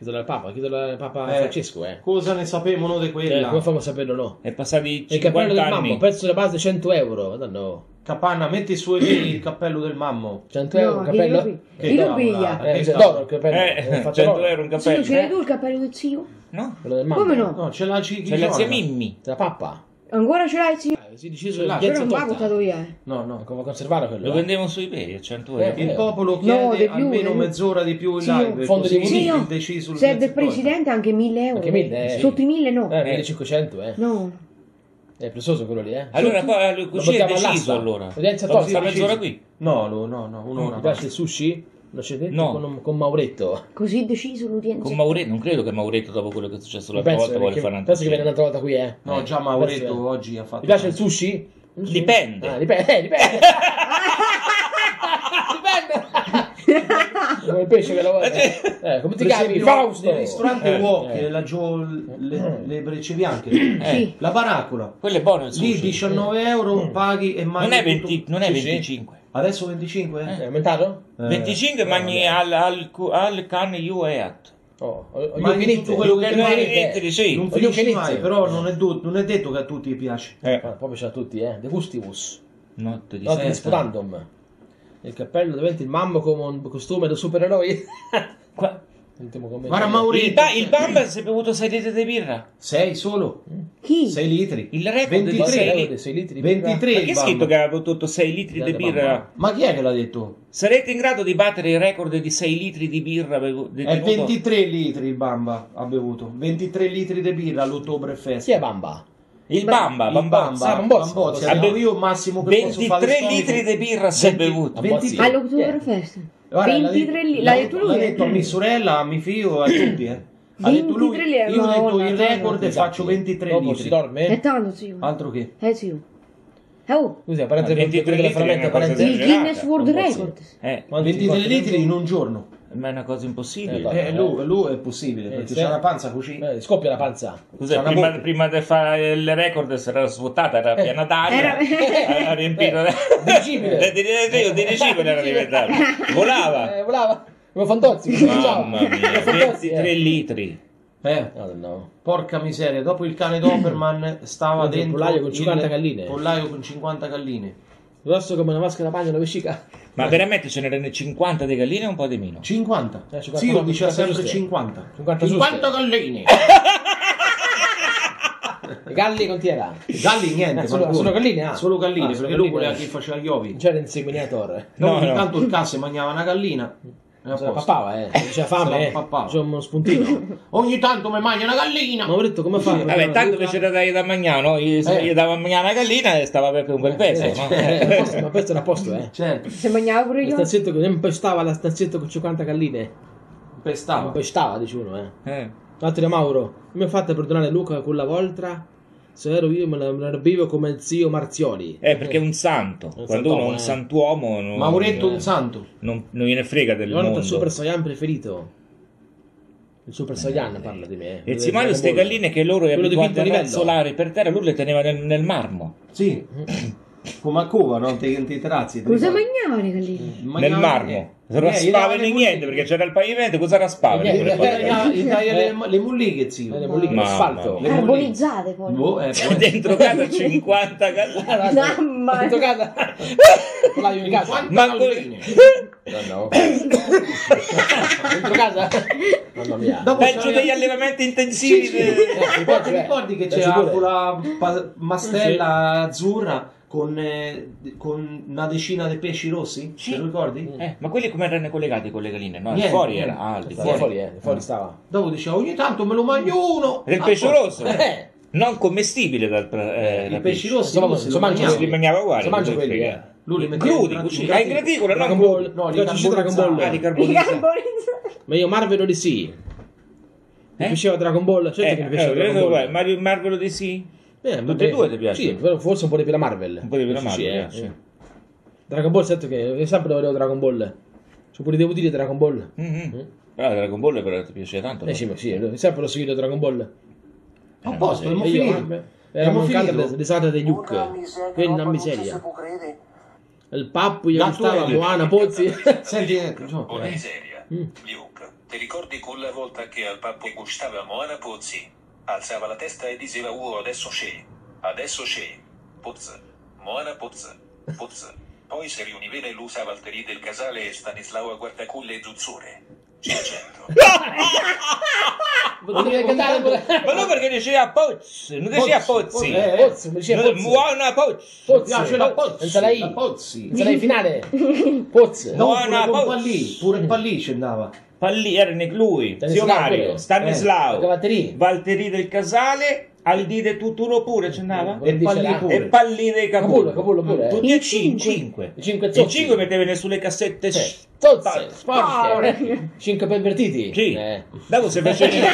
Chiedo al Papa Francesco, Cosa ne sapevano di quella? come fanno a saperlo, no? È passati Il cappello 50 del anni. mammo, prezzo della base 100 euro. Madonna. Capanna, metti su il cappello del mammo. 100 euro il cappello? Chi lo piglia? D'oro il cappello. Faccio 100 d'oro. euro un Zio, cappello. ce l'hai tu il cappello del zio? No? Quello del mammo. Come no? No, ce l'ha C'è la zia Mimmi. La pappa. Ancora ce l'hai zio? Si deciso Ce l'ha, il Però non va torta. buttato via. No. Come conservare quello? Lo vendevo su eBay a 100 euro. Il popolo No, chiede di più, almeno di- mezz'ora di più in Sì, live. fondo così di Sì, no. il deciso Se è del presidente anche 1000 euro. Anche 1000, Sotto i 1000 no. 1500, No. È prezioso quello lì, Allora poi Lo così è buttiamo deciso all'asta. allora. Udienza Dopo tosta, sta mezz'ora qui. No, un'ora. Ti piace il sushi? Lo c'è detto No. con Mauretto. Così deciso l'udienza. Con Mauretto, non credo che Mauretto dopo quello che è successo Non l'altra penso, volta voglia perché- fare penso che viene un'altra un'altra volta qui, No, già Mauretto oggi ha fatto. Ti piace il sushi? Dipende. Dipende. Come il pesce che lo vuole. Come ti Per chiami? esempio, Fausto. nel ristorante Wok, laggiù le brecce bianche. Sì. La baracola. Quello è buono il Lì sushi. 19 euro paghi e mangi Non è, tutto- 20, non è Sì, sì. 25. Adesso 25? È aumentato? 25 mangi al can UEAT. Oh, Mangi tutto quello che Che ti non pare. è sì. Non Voglio finisci che mai, inizi. però non è detto che a tutti piace. Proprio c'ha tutti, De gustibus. Notte di Notte di seta. sputandum. Il cappello diventa il mammo come un costume da supereroi. Qua- Sentiamo come. Guarda Maurizio. Il Bamba si è bevuto 6 litri di birra. 6 solo? Chi? 6 litri. Il record 23. di 6 litri di birra. 23 Perché è il scritto Bamba. che aveva bevuto 6 litri di Grande birra? Bamba. Ma chi è che l'ha detto? Sarete in grado di battere il record di 6 litri di birra È detenuto? 23 litri il Bamba ha bevuto. 23 litri di birra all'Ottoberfest. Chi è Bamba? Il Bamba, Il Bambozza. Ah, Bambozza. Bambozzi. Ha Ha detto bevuto io massimo che posso fare 23 storico. litri di birra si è bevuto. 23. All'Oktoberfest. Guarda, 23 lì. L'ha detto lui? L'ha detto a mia sorella, a mio figlio, a tutti. Ha detto lui, 23 lire, io ho detto Madonna, il record e Esatto. faccio 23 Dopo si litri. È dorme? tanto zio. Altro che. Zio. Oh, Scusi, a parte 23 quello della litri è ferramenta una cosa 40. il esagerata. Guinness World Bambozzi. Record. Quanti 23 costi? litri in un giorno. Ma è una cosa impossibile. Vabbè. Lui è possibile, perché sì. c'ha la panza così. Scoppia la panza. Cos'è? C'ha una bocca. Prima di fare il record si era svuotata, era piena d'aria, Era- ha riempito Dirigibile. dirigibile era diventato. Volava. Volava. Come Fantozzi. Mamma mia, Come Fantozzi. 23 litri. No. Porca miseria, dopo il cane Doberman stava Dentro il dentro pollaio con 50 galline. Pollaio con 50 galline. Grosso come una vasca da bagno alla vescica. Ma veramente ce n'erano 50 di galline o un po' di meno? 50. 50 Sì, no, diceva 50 sempre giuste. 50. 50 50 giuste. galline. I galli con chi era? Galli niente, Solo Marco. galline, ah. Solo galline, Ah, solo perché lui galline. voleva chi faceva gli ovi. Non c'era l'inseminator. No, ogni no. tanto il casse mangiava una gallina. E a Se la posto. pappava, C'era fame, Se la pappava. C'è uno spuntino. Ogni tanto mi mangia una gallina. Ma ho detto come fa? Vabbè, tanto che c'era da mangiare, no? Gli dava a mangiare una gallina e stava per un bel pezzo, no? Ma questo era a posto, Certo, Se mangiava pure Il io. stanzetto che non pestava la stanzetto con 50 galline. Non pestava. pestava, dice uno, Eh. L'altro Mauro, come fate a perdonare Luca quella volta? Se ero io me la bevo come il zio Marzioli. Perché è un santo. Un Quando uno è sant'uomo, un santuomo non, Mauretto un santo. non gliene frega del Jonathan mondo. Super Saiyan preferito. Il Super Saiyan parla di me. E Zimario queste galline che loro è Quello di abituato a quinto livello. razzolare per terra, lui le teneva nel marmo. Sì. Come a Cuba, no? Ti trazzi. ti Cosa ricordi? mangiava le galline? Nel Mangiava- marmo. Non gli dava raspavano le niente perché c'era il pavimento, cosa raspavano? Niente, quelle Gli cose? taglia- gli taglia le mullighe, zio. Le molliche Mamma l'asfalto. mia. Carbonizzate poi. Boh, poi- Dentro casa 50 galline. Mamma Dentro casa. Pollaio in casa. 50 Ma galline. No. Dentro casa? Mamma mia. Dopo Peggio c'aveva- degli allevamenti intensivi. Poi ti ricordi che c'era sicuro. quella mastella azzurra con una decina di pesci rossi? Sì. Te lo ricordi? Ma quelli come erano collegati con le galline? No, al Niente, fuori niente. era. Ah, al di Stava fuori. fuori stava. Dopo diceva ogni tanto me lo mangio uno. Era il Ah, pesce poi- rosso. Eh. Non commestibile I da pesci rossi Insomma, lui se lo insomma, mangiava. Si li mangiava uguali. Si mangia cosa quelli, frega. Lui li metteva Crudi, in così. in Ah, in graticola, Dragon non Ball. No, li Io ci Dragon Ball. Ah, li carbonizzati. Ma io Marvel di sì. Mi piaceva Dragon Ball. Certo che mi piaceva Dragon Ball. Mario Marvel di sì. Tutte tutte e due ti piacciono? Sì, però forse un po' di più la Marvel. Un po' di più la Sì, Marvel, sì, sì. Dragon Ball, certo che io sempre volevo Dragon Ball. Cioè pure devo dire Dragon Ball. Però Dragon Ball però ti piace tanto. Sì, ma sì, sempre l'ho seguito Dragon Ball. A posto, abbiamo E io, finito. era Abbiamo mancata finito. le risate degli Yuk. Una miseria, Che una roba non ci si miseria. può credere. Il pappo gli Da stava tu- Moana Pozzi. Senti, Una miseria. Luke, Ti ricordi quella volta che al pappo gustava Moana Pozzi? Alzava la testa e diceva adesso scegli. Adesso scegli. Pozz. Moana Pozz. Pozz. Poi si riunivano e l'usa Valtteri del Casale e Stanislao a Guardaculle e Zuzzure. 500. Ma no, perché diceva Pozzi, non diceva Pozzi. Pozzi, mi diceva Pozzi. Buona Pozzi. Pozzi, piace la Pozzi. senza la I. La Pozzi. Senza la I finale. Pozzi. No, Buona pure con Pozzi. Pallì, pure Pallì ci andava. Pallì, era lui, Stanislao zio Mario, pure. Stanislao, Valtteri. Valtteri del Casale, Aldide Tuturo pure ce n'ava. E Pallì c'era. pure. E Pallì dei Capullo. Capullo pure. Tutti e In cinque. I 5 Il zozzi. 5 mettevano sulle cassette. Tozzi, sporche. 5 pervertiti. Sì. Dopo si facevano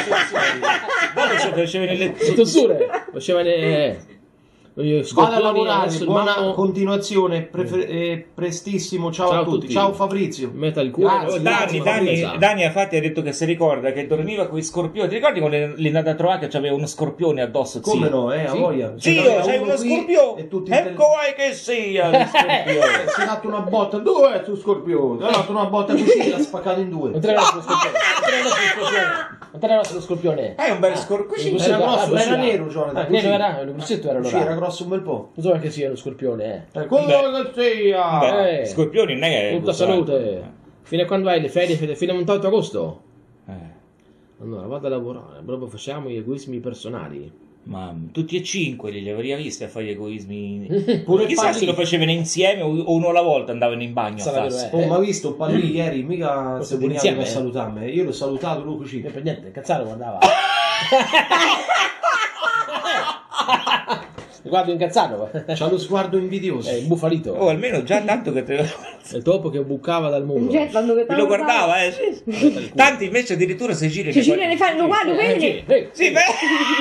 le Le tossure. Facevano Vado a lavorare, adesso il buona mammo continuazione, prestissimo, ciao a tutti. Ciao Fabrizio. metta il cuore. Grazie, Dani infatti ha detto che si ricorda che dormiva con i scorpioni. Ti ricordi quando l'è andata a trovare che c'aveva uno scorpione addosso? Come zio? no, a voglia. Zio, c'hai uno scorpione? E tutti Ecco vai che sia lo scorpione. si è dato una botta, dove è tu scorpione? Ha dato una botta così e l'ha spaccato in due. Non te ne va sullo scorpione. Non te ne va sullo scorpione. È un bel scorpione. Era grosso, così era là. nero, Jonathan. Nero era, il grossetto era Sì, era allora. grosso un bel po'. Non so che sia lo scorpione, Come che sia? Beh, scorpioni non è che Tutta salute. Fino a quando hai le ferie? Fino a 28 agosto? Allora, vado a lavorare, proprio facciamo gli egoismi personali. Ma tutti e 5 li avrei visti a fare gli egoismi. Pure Chissà Pallì. se lo facevano insieme o uno alla volta andavano in bagno a Sarà farsi. vero, Oh, ma visto Pallì ieri, mica Forse si veniva insieme, a salutarmi. Io l'ho salutato, lui così. Per niente, il cazzaro guardava. Guardo incazzato. C'ha lo sguardo invidioso. È il bufalito. Oh, almeno già tanto che te È il topo che bucava dal muro. Quando che lo guardava, sì. Tanti invece addirittura se giri Cecilia ne fanno uguali, quelli. Sì, beh.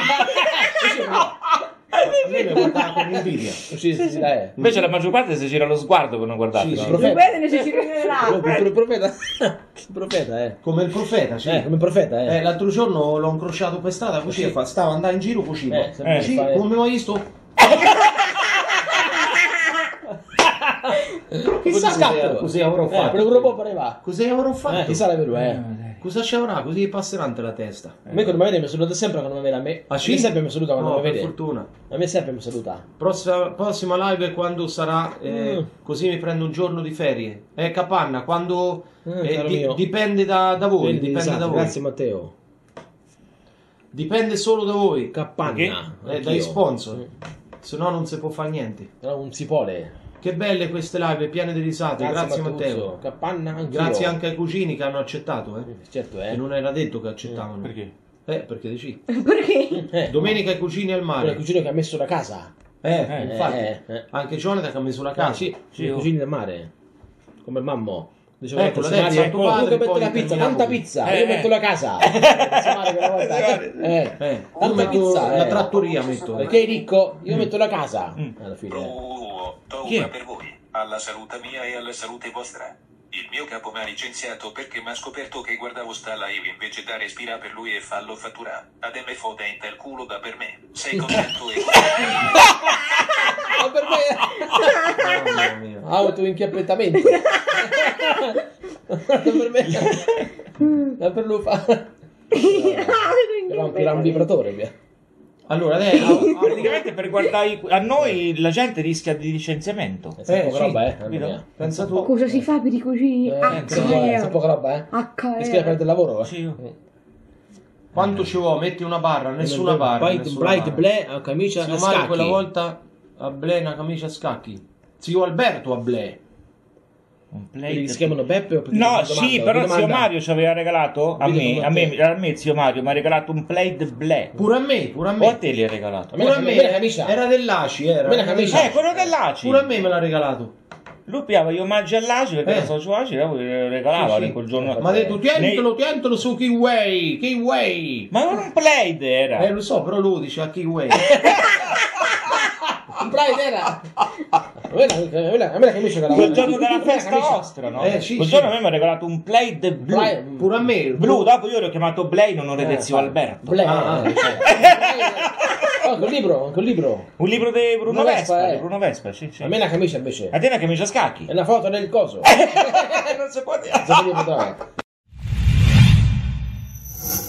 A me mi guardava con invidia. Sì, Invece la maggior parte si gira lo sguardo per non guardarti. Sì, sì. Non vede Cecilia nell'acqua. Il profeta. Il profeta, Come il profeta, sì. come il profeta, L'altro giorno l'ho incrociato per strada, così Sì. stava andando in giro così. sempre Sì, fare- come mi hai visto? Chissà scatto. Così avrò fatto. Per un gruppo pareva. Così avrò fatto. Chissà la vero, Cosa ci avrà? Così passerante la testa. A me quando mi vede mi saluta sempre quando mi vede a me. Ah, sì? A me sempre mi saluta quando No, mi per vede. fortuna. A me sempre mi saluta. Prossima live è quando sarà, così mi prendo un giorno di ferie. Capanna, quando caro mio. dipende da voi. Quindi, Dipende esatto, da voi. grazie Matteo. Dipende solo da voi. Capanna. Dai sponsor. Se no non si può fare niente. No, non si vuole. Che belle queste live, piene di risate. Grazie Matteo. Matteo. Capanna anch'io. Grazie anche ai cugini che hanno accettato. Certo, Che non era detto che accettavano. Perché? Perché dici. Perché? Domenica i cugini al Il mare. cugino che ha messo la casa. Infatti. Anche Jonathan che ha messo la casa. Sì, Sì, i oh. cugini del mare. Come il mammo. Diceva Ecco, che adesso Mario, Santo Padre, tu che metti poi la pizza, terminiamo tanta qui. pizza, io metto la casa. Diceva Mario quella volta. Io Tanta metto pizza. la trattoria metto. Perché è ricco, io metto la casa. Alla fine. To Chi è? una per voi, alla salute mia e alla salute vostra. Il mio capo mi ha licenziato perché mi ha scoperto che guardavo sta live invece da respira per lui e fallo fatturà. Ad me foda in tel culo da per me. Sei contento e Ma per me Mamma mia. autoinchiappettamento. Per me. Ma per lui fa. Era un vibratore via. Allora, Praticamente per guardare a noi la gente rischia di licenziamento. È poca sì, roba, capito? pensa tu. Cosa si fa per i cugini? È poca roba, Rischia di perdere il lavoro, Sì, io. Quanto ci vuole? Metti una barra, nessuna barra. Bright Ble a camicia Zio a Mario scacchi. quella volta a Ble una camicia a scacchi. Zio Alberto a Ble. Un Quelli che play. si chiamano Beppe o perché No, ti sì, domanda, però ti zio domanda. Mario ci aveva regalato a Vedi me, come a me zio Mario mi ha regalato un Plate Black. Pure a me, pure a O a me. te li ha regalato? me Pure a me me. la camicia. Era dell'ACI, era. Me la camicia. Quello dell'ACI. Pure a me me l'ha regalato. Lui piava gli omaggi all'ACI perché era socio ACI, e poi li regalava Sì, sì. quel giorno. Ma ha detto tientelo su Kiway, Kiway. Ma non un Plate era. Lo so, però lui dice a Kiway. Un Bright era. A me la camicia che la Quel giorno della festa vostra, no? Sì, Quel sì. giorno a me mi ha regalato un Plate blu. Pure a me. Blu, dopo io l'ho chiamato Blay in onore del zio Alberto. Anche un libro. Un libro di Bruno Bruno Vespa, Vespa, di Bruno Vespa, sì, sì. A me la camicia invece. A te una camicia a scacchi. È una foto nel coso. Non si può dire. Non sapevo dove. ciao.